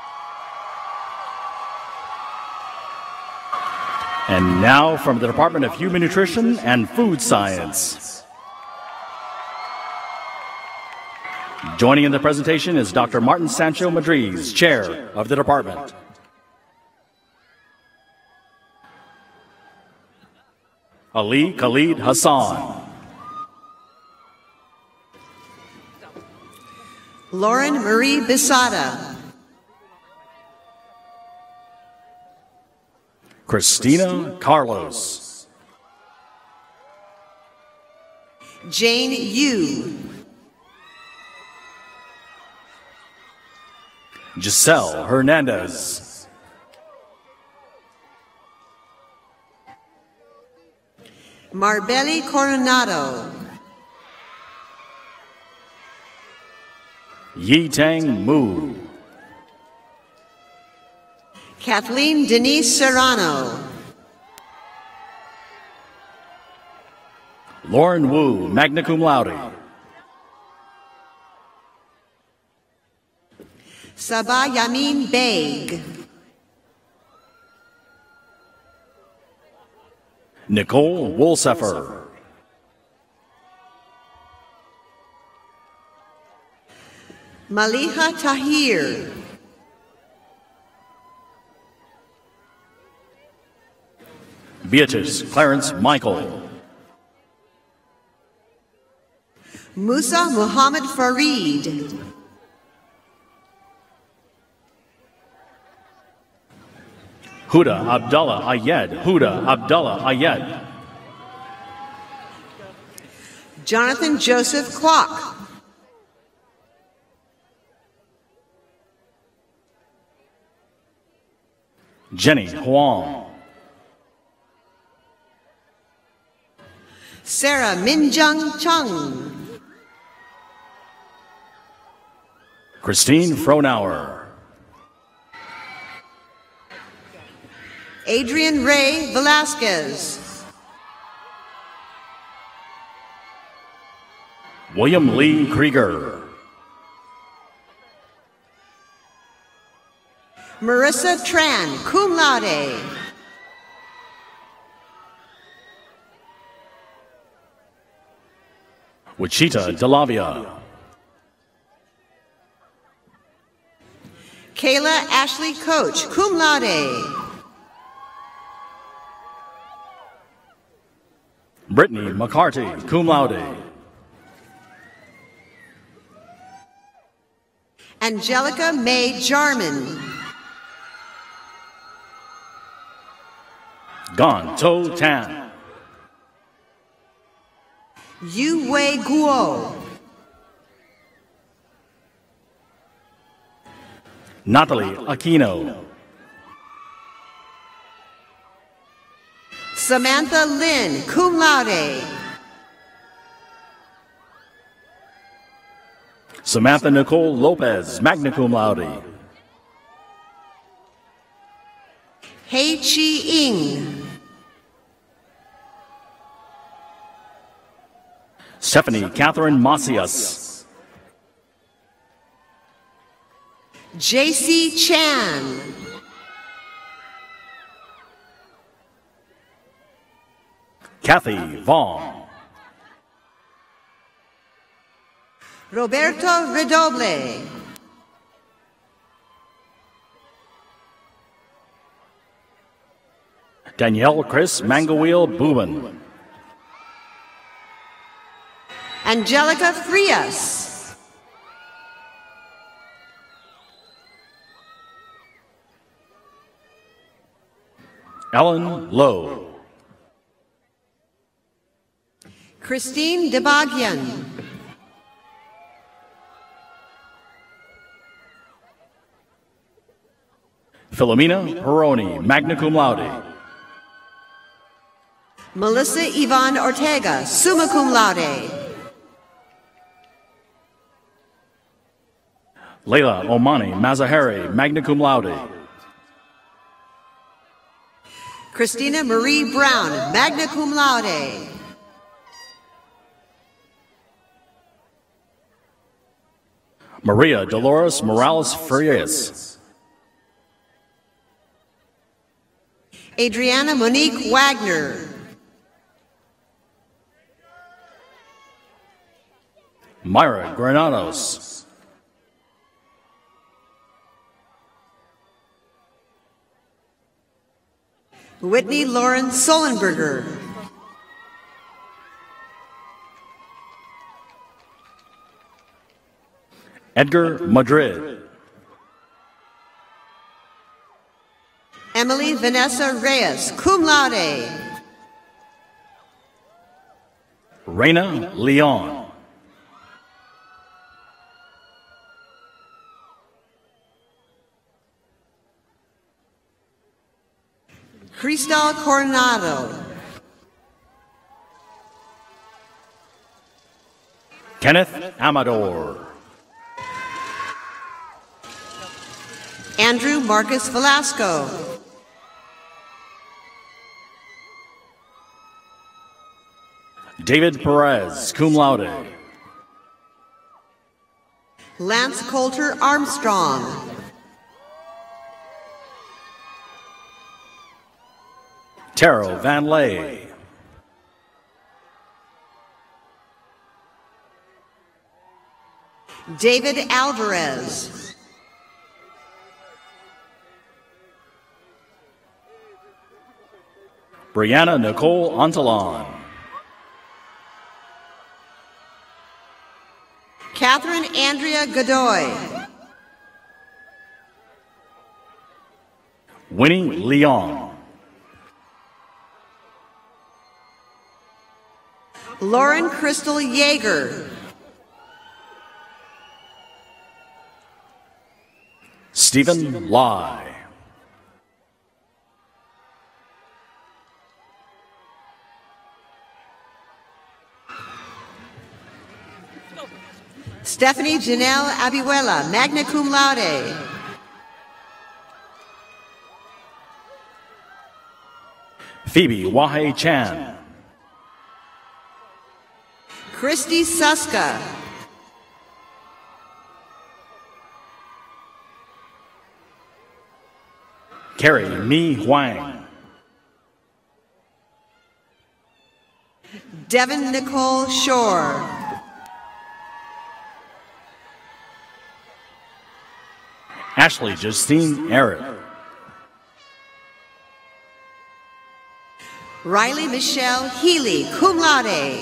S10: And now from the Department of Human Nutrition and Food Science. Joining in the presentation is Doctor Martin Sancho Madriz, Chair of the Department. Ali Khalid Hassan.
S9: Lauren Marie Bisada.
S10: Christina Carlos.
S9: Jane Yu.
S10: Giselle Hernandez.
S9: Marbelli Coronado.
S10: Yi Tang Mu.
S9: Kathleen Denise Serrano.
S10: Lauren Wu, magna cum laude.
S9: Sabah Yamin Beg.
S10: Nicole Wolseffer.
S9: Maliha Tahir.
S10: Beatrice Clarence Michael.
S9: Musa Muhammad Farid.
S10: Huda Abdullah Ayed. Huda Abdullah Ayed.
S9: Jonathan Joseph Kwok.
S10: Jenny Huang.
S9: Sarah Minjung Chung.
S10: Christine Fronauer.
S9: Adrian Ray Velasquez.
S10: William Lee Krieger.
S9: Marissa Tran, cum laude.
S10: Wichita Delavia.
S9: Kayla Ashley Coach, cum laude.
S10: Brittany McCarty, cum laude.
S9: Angelica May Jarman.
S10: Gan To Tan.
S9: Yu Wei Guo.
S10: Natalie Aquino.
S9: Samantha Lynn, cum laude.
S10: Samantha Nicole Lopez, magna cum laude.
S9: Hei Chi Ing.
S10: Stephanie Catherine Macias.
S9: J C Chan.
S10: Kathy Vaughn.
S9: Roberto Redoble.
S10: Danielle Chris Mangawil Boobin.
S9: Angelica Frias.
S10: Ellen Lowe.
S9: Christine Debagyan.
S10: Philomena Peroni, magna cum laude.
S9: Melissa Yvonne Ortega, summa cum laude.
S10: Leila Omani Mazahari, magna cum laude.
S9: Christina Marie Brown, magna cum laude.
S10: Maria Dolores Morales Frias.
S9: Adriana Monique Wagner.
S10: Myra Granados.
S9: Whitney Lauren Solenberger.
S10: Edgar Madrid.
S9: Emily Vanessa Reyes, cum laude.
S10: Reina Leon.
S9: Cristal Coronado.
S10: Kenneth Amador.
S9: Andrew Marcus Velasco.
S10: David Perez, cum laude.
S9: Lance Coulter Armstrong.
S10: Taro Van Lay.
S9: David Alvarez.
S10: Brianna Nicole Antalon.
S9: Catherine Andrea Godoy.
S10: Winnie Leon.
S9: Lauren Crystal Yeager.
S10: Stephen Lai.
S9: Stephanie Janelle Abiwela, magna cum laude.
S10: Phoebe Wahe Chan.
S9: Christy Suska.
S10: Carrie Mi Huang.
S9: Devin Nicole Shore.
S10: Ashley Justine Eric.
S9: Riley Michelle Healy, cum laude.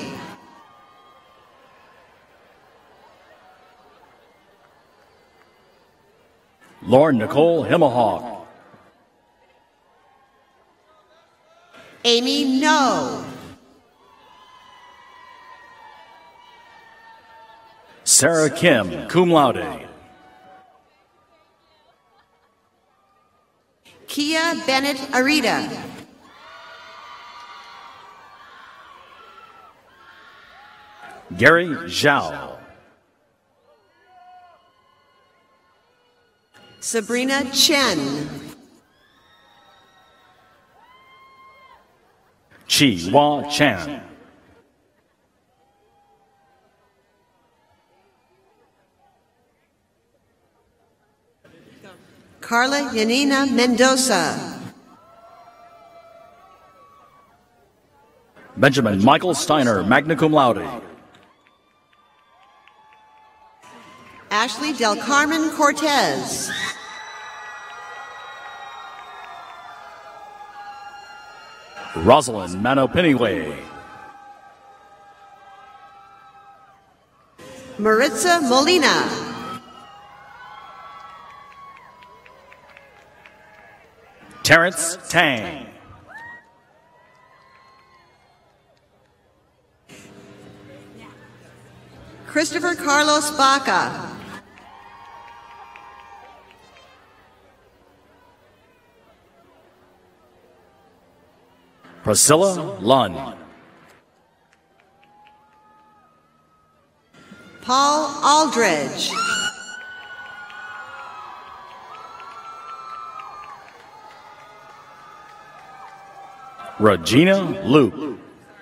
S10: Lauren Nicole Himmelhoff.
S9: Amy No.
S10: Sarah Kim, cum laude.
S9: Kia Bennett Arita.
S10: Gary Zhao.
S9: Sabrina Chen.
S10: Chi Hua Chan.
S9: Carla Yanina Mendoza.
S10: Benjamin Michael Steiner, magna cum laude.
S9: Ashley Del Carmen Cortez.
S10: Rosalind Manopiniwe.
S9: Maritza Molina.
S10: Terrence Tang.
S9: Christopher Carlos Baca.
S10: Priscilla Lunn.
S9: Paul Aldridge.
S10: Regina Luke.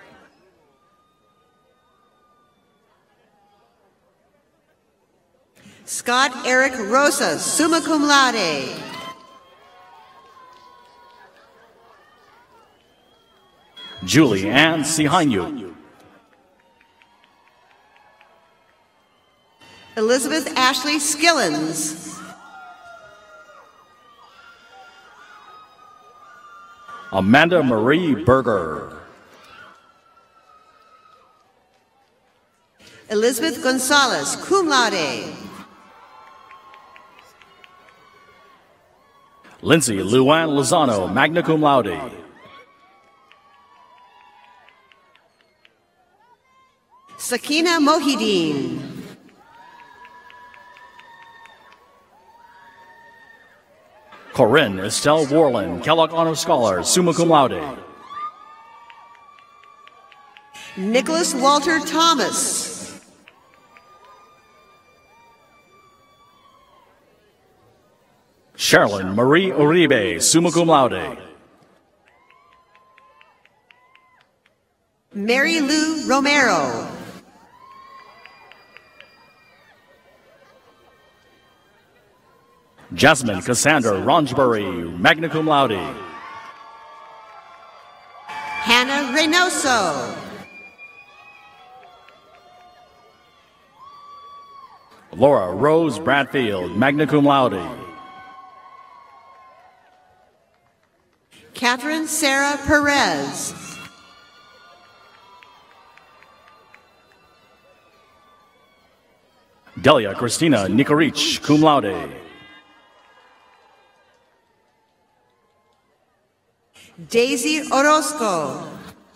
S9: Scott Eric Rosas, summa cum laude.
S10: Julie Ann Sihanyu.
S9: Elizabeth Ashley Skillens.
S10: Amanda Marie Berger.
S9: Elizabeth Gonzalez, cum laude.
S10: Lindsay Luann Lozano, magna cum laude.
S9: Sakina Mohideen.
S10: Corinne Estelle Warland, Kellogg Honor Scholar, summa cum laude.
S9: Nicholas Walter Thomas.
S10: Sherilyn Marie Uribe, summa cum laude.
S9: Mary Lou Romero.
S10: Jasmine Cassandra Rongebury, magna cum laude.
S9: Hannah Reynoso.
S10: Laura Rose Bradfield, magna cum laude.
S9: Catherine Sarah Perez.
S10: Delia Christina Nikorich, cum laude.
S9: Daisy Orozco.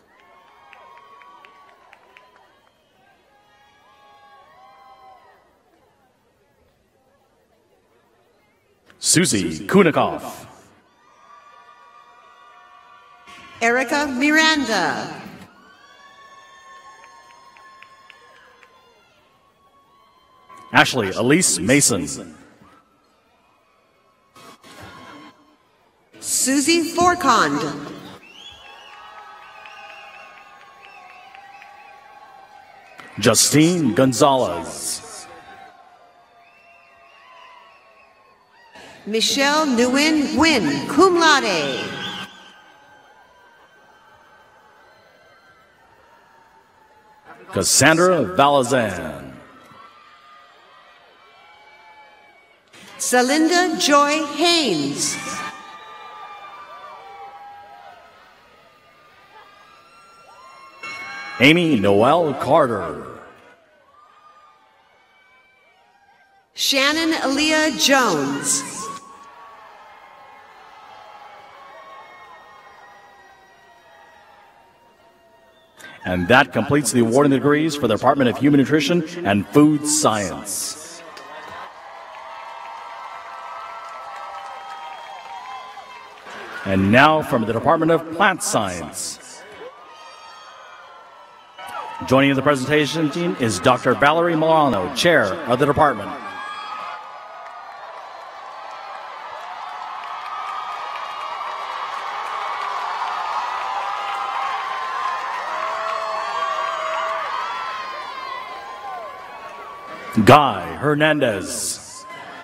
S10: Susie Kunikoff.
S9: Erica Miranda.
S10: Ashley Elise Mason.
S9: Susie Forcond.
S10: Justine Gonzalez.
S9: Michelle Nguyen Nguyen, cum laude.
S10: Cassandra Valazan.
S9: Celinda Joy Haynes.
S10: Amy Noel Carter.
S9: Shannon Aaliyah Jones.
S10: And that completes the awarding degrees for the Department of Human Nutrition and Food Science. And now from the Department of Plant Science. Joining in the presentation team is Doctor Valerie Milano, Chair of the Department. Guy Hernandez.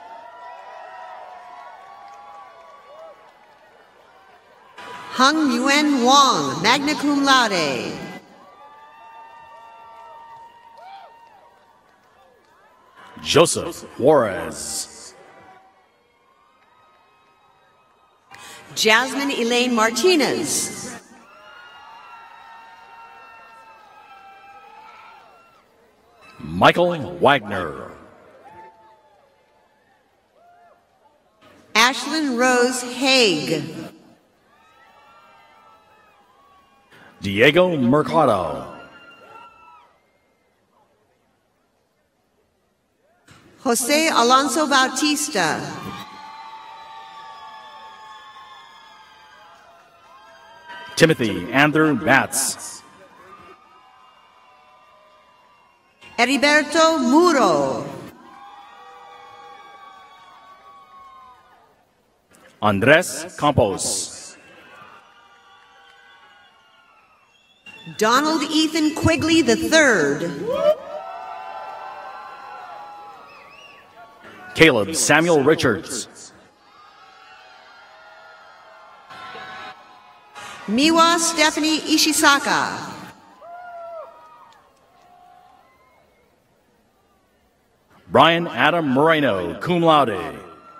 S9: Hung Yuen Wong, magna cum laude.
S10: Joseph Juarez.
S9: Jasmine Elaine Martinez.
S10: Michael Wagner.
S9: Ashlyn Rose Haig.
S10: Diego Mercado.
S9: Jose Alonso Bautista.
S10: Timothy Andrew Batts.
S9: Heriberto Muro.
S10: Andres Campos.
S9: Donald Ethan Quigley the third.
S10: Caleb Samuel Richards.
S9: Miwa Stephanie Ishisaka.
S10: Brian Adam Moreno, cum laude.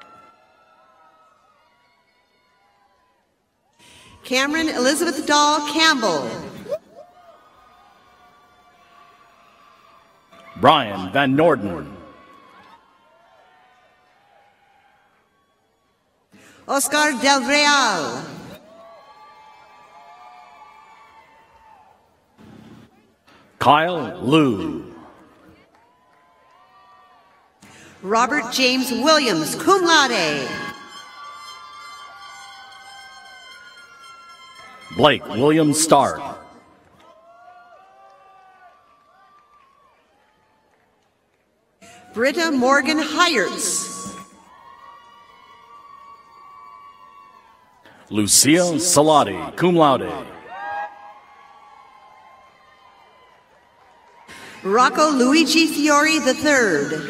S9: Cameron Elizabeth Dahl Campbell.
S10: Brian Van Norden.
S9: Oscar Del Real.
S10: Kyle Liu.
S9: Robert James Williams, cum laude.
S10: Blake William Stark.
S9: Britta Morgan Hyerts.
S10: Lucia Salati, cum laude.
S9: Rocco Luigi Fiori the third.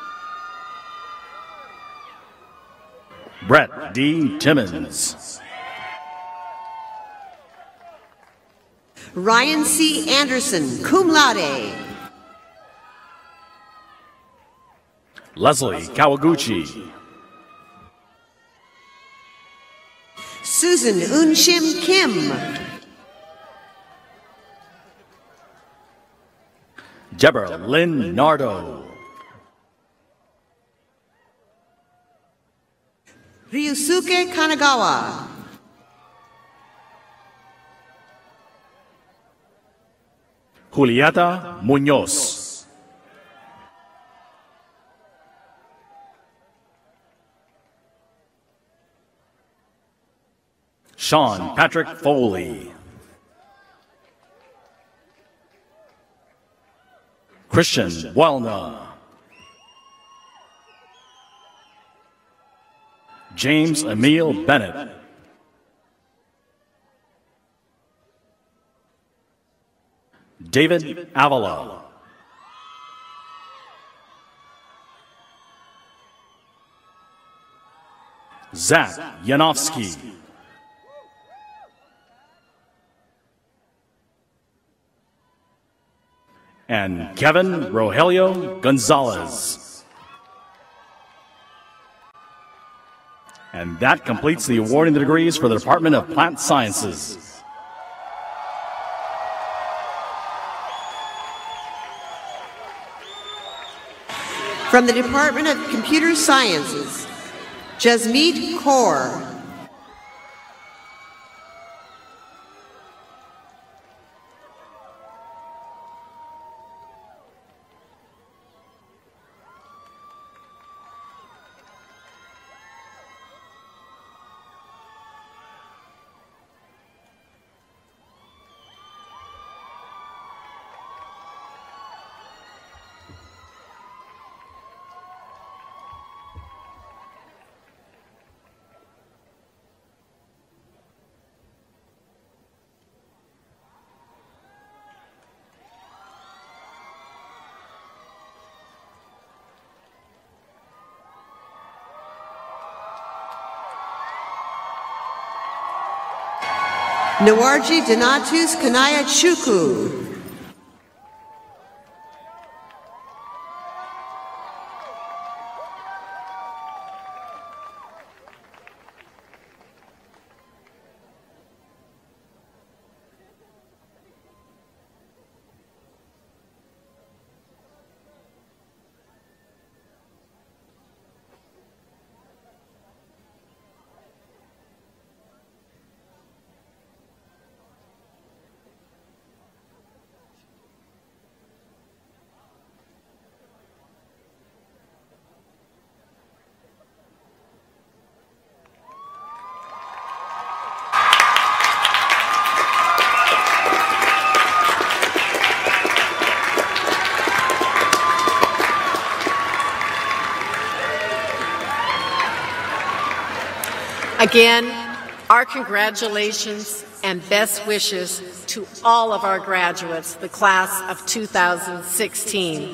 S10: Brett D. Timmons.
S9: Ryan C. Anderson, cum laude.
S10: Leslie Kawaguchi.
S9: Susan Unshim Kim.
S10: Deborah Lynn Nardo.
S9: Ryusuke Kanagawa.
S10: Julieta Munoz. Sean Patrick Foley. Christian Welna. James Emil Bennett. David Avila. Zach Yanofsky. And Kevin Rogelio Gonzalez. And that completes the awarding the degrees for the Department of Plant Sciences.
S9: From the Department of Computer Sciences, Jasmeet Kaur. Nawarji Donatus Kanaya Chukwu.
S3: Again, our congratulations and best wishes to all of our graduates, the class of two thousand sixteen.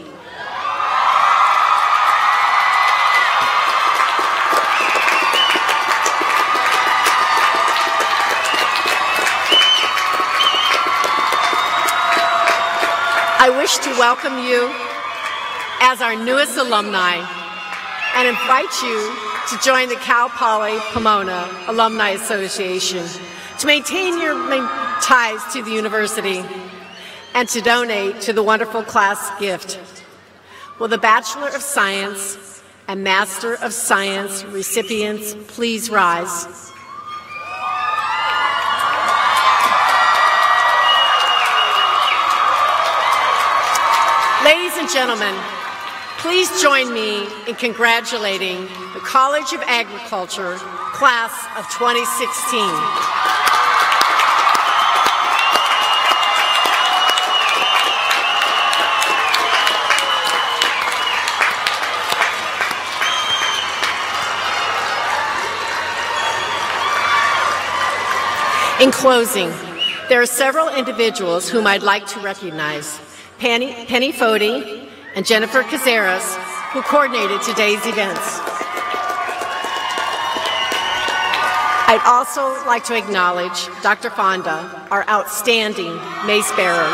S3: I wish to welcome you as our newest alumni and invite you to join the Cal Poly Pomona Alumni Association, to maintain your ties to the university, and to donate to the wonderful class gift. Will the Bachelor of Science and Master of Science recipients please rise? Ladies and gentlemen, please join me in congratulating the College of Agriculture class of twenty sixteen. In closing, there are several individuals whom I'd like to recognize. Penny, Penny Fody and Jennifer Cazares, who coordinated today's events. I'd also like to acknowledge Doctor Fonda, our outstanding mace bearer.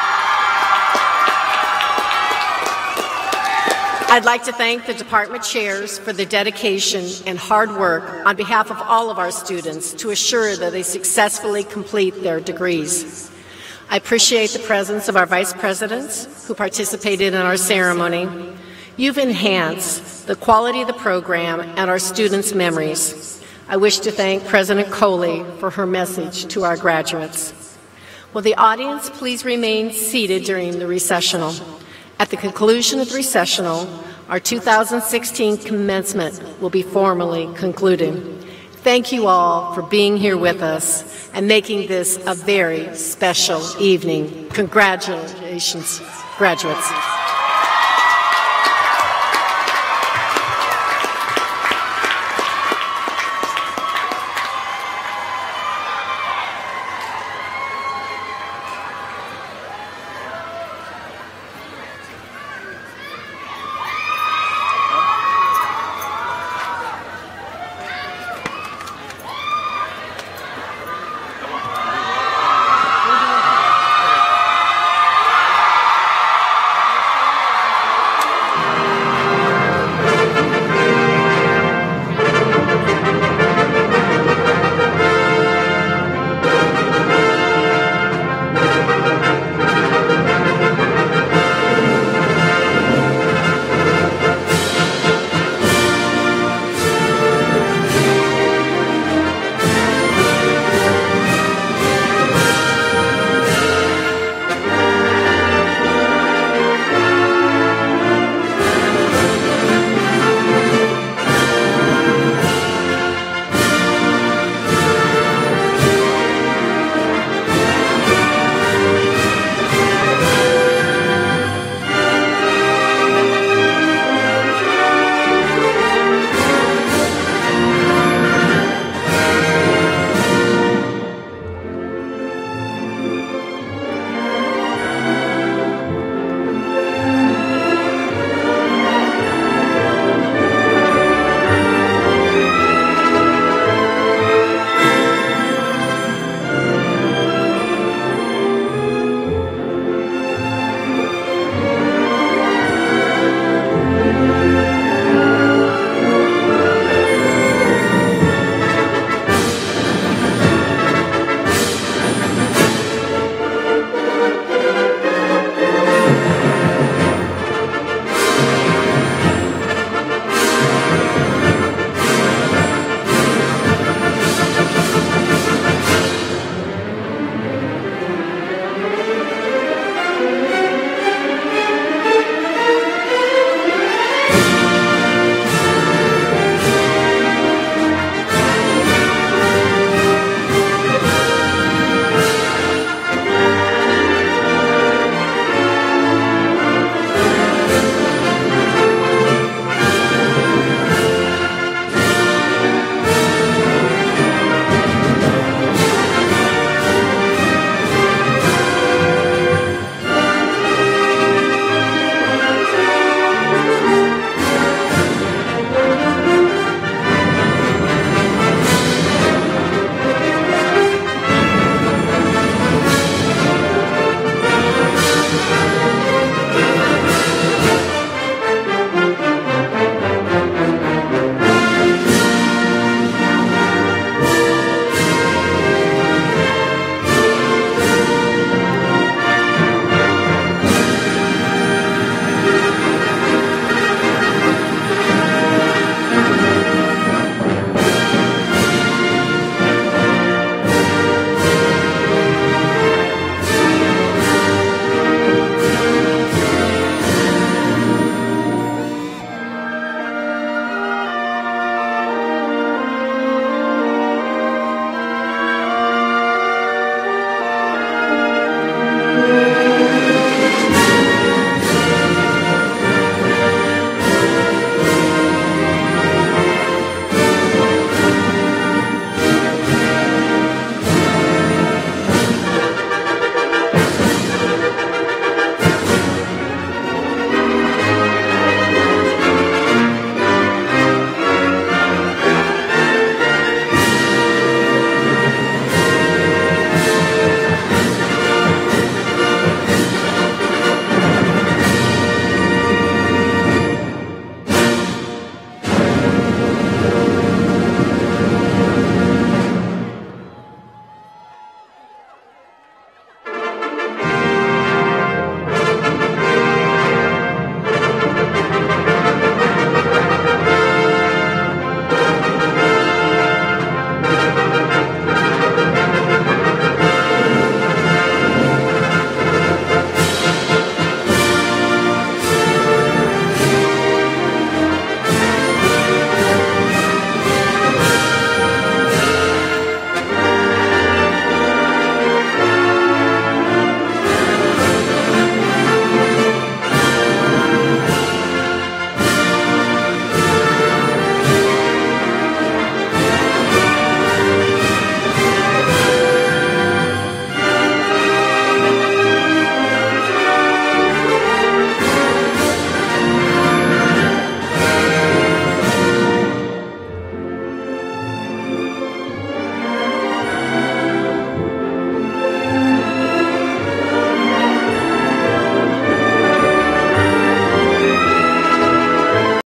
S3: I'd like to thank the department chairs for their dedication and hard work on behalf of all of our students to assure that they successfully complete their degrees. I appreciate the presence of our vice presidents who participated in our ceremony. You've enhanced the quality of the program and our students' memories. I wish to thank President Coley for her message to our graduates. Will the audience please remain seated during the recessional? At the conclusion of the recessional, our two thousand sixteen commencement will be formally concluded. Thank you all for being here with us and making this a very special evening. Congratulations, graduates.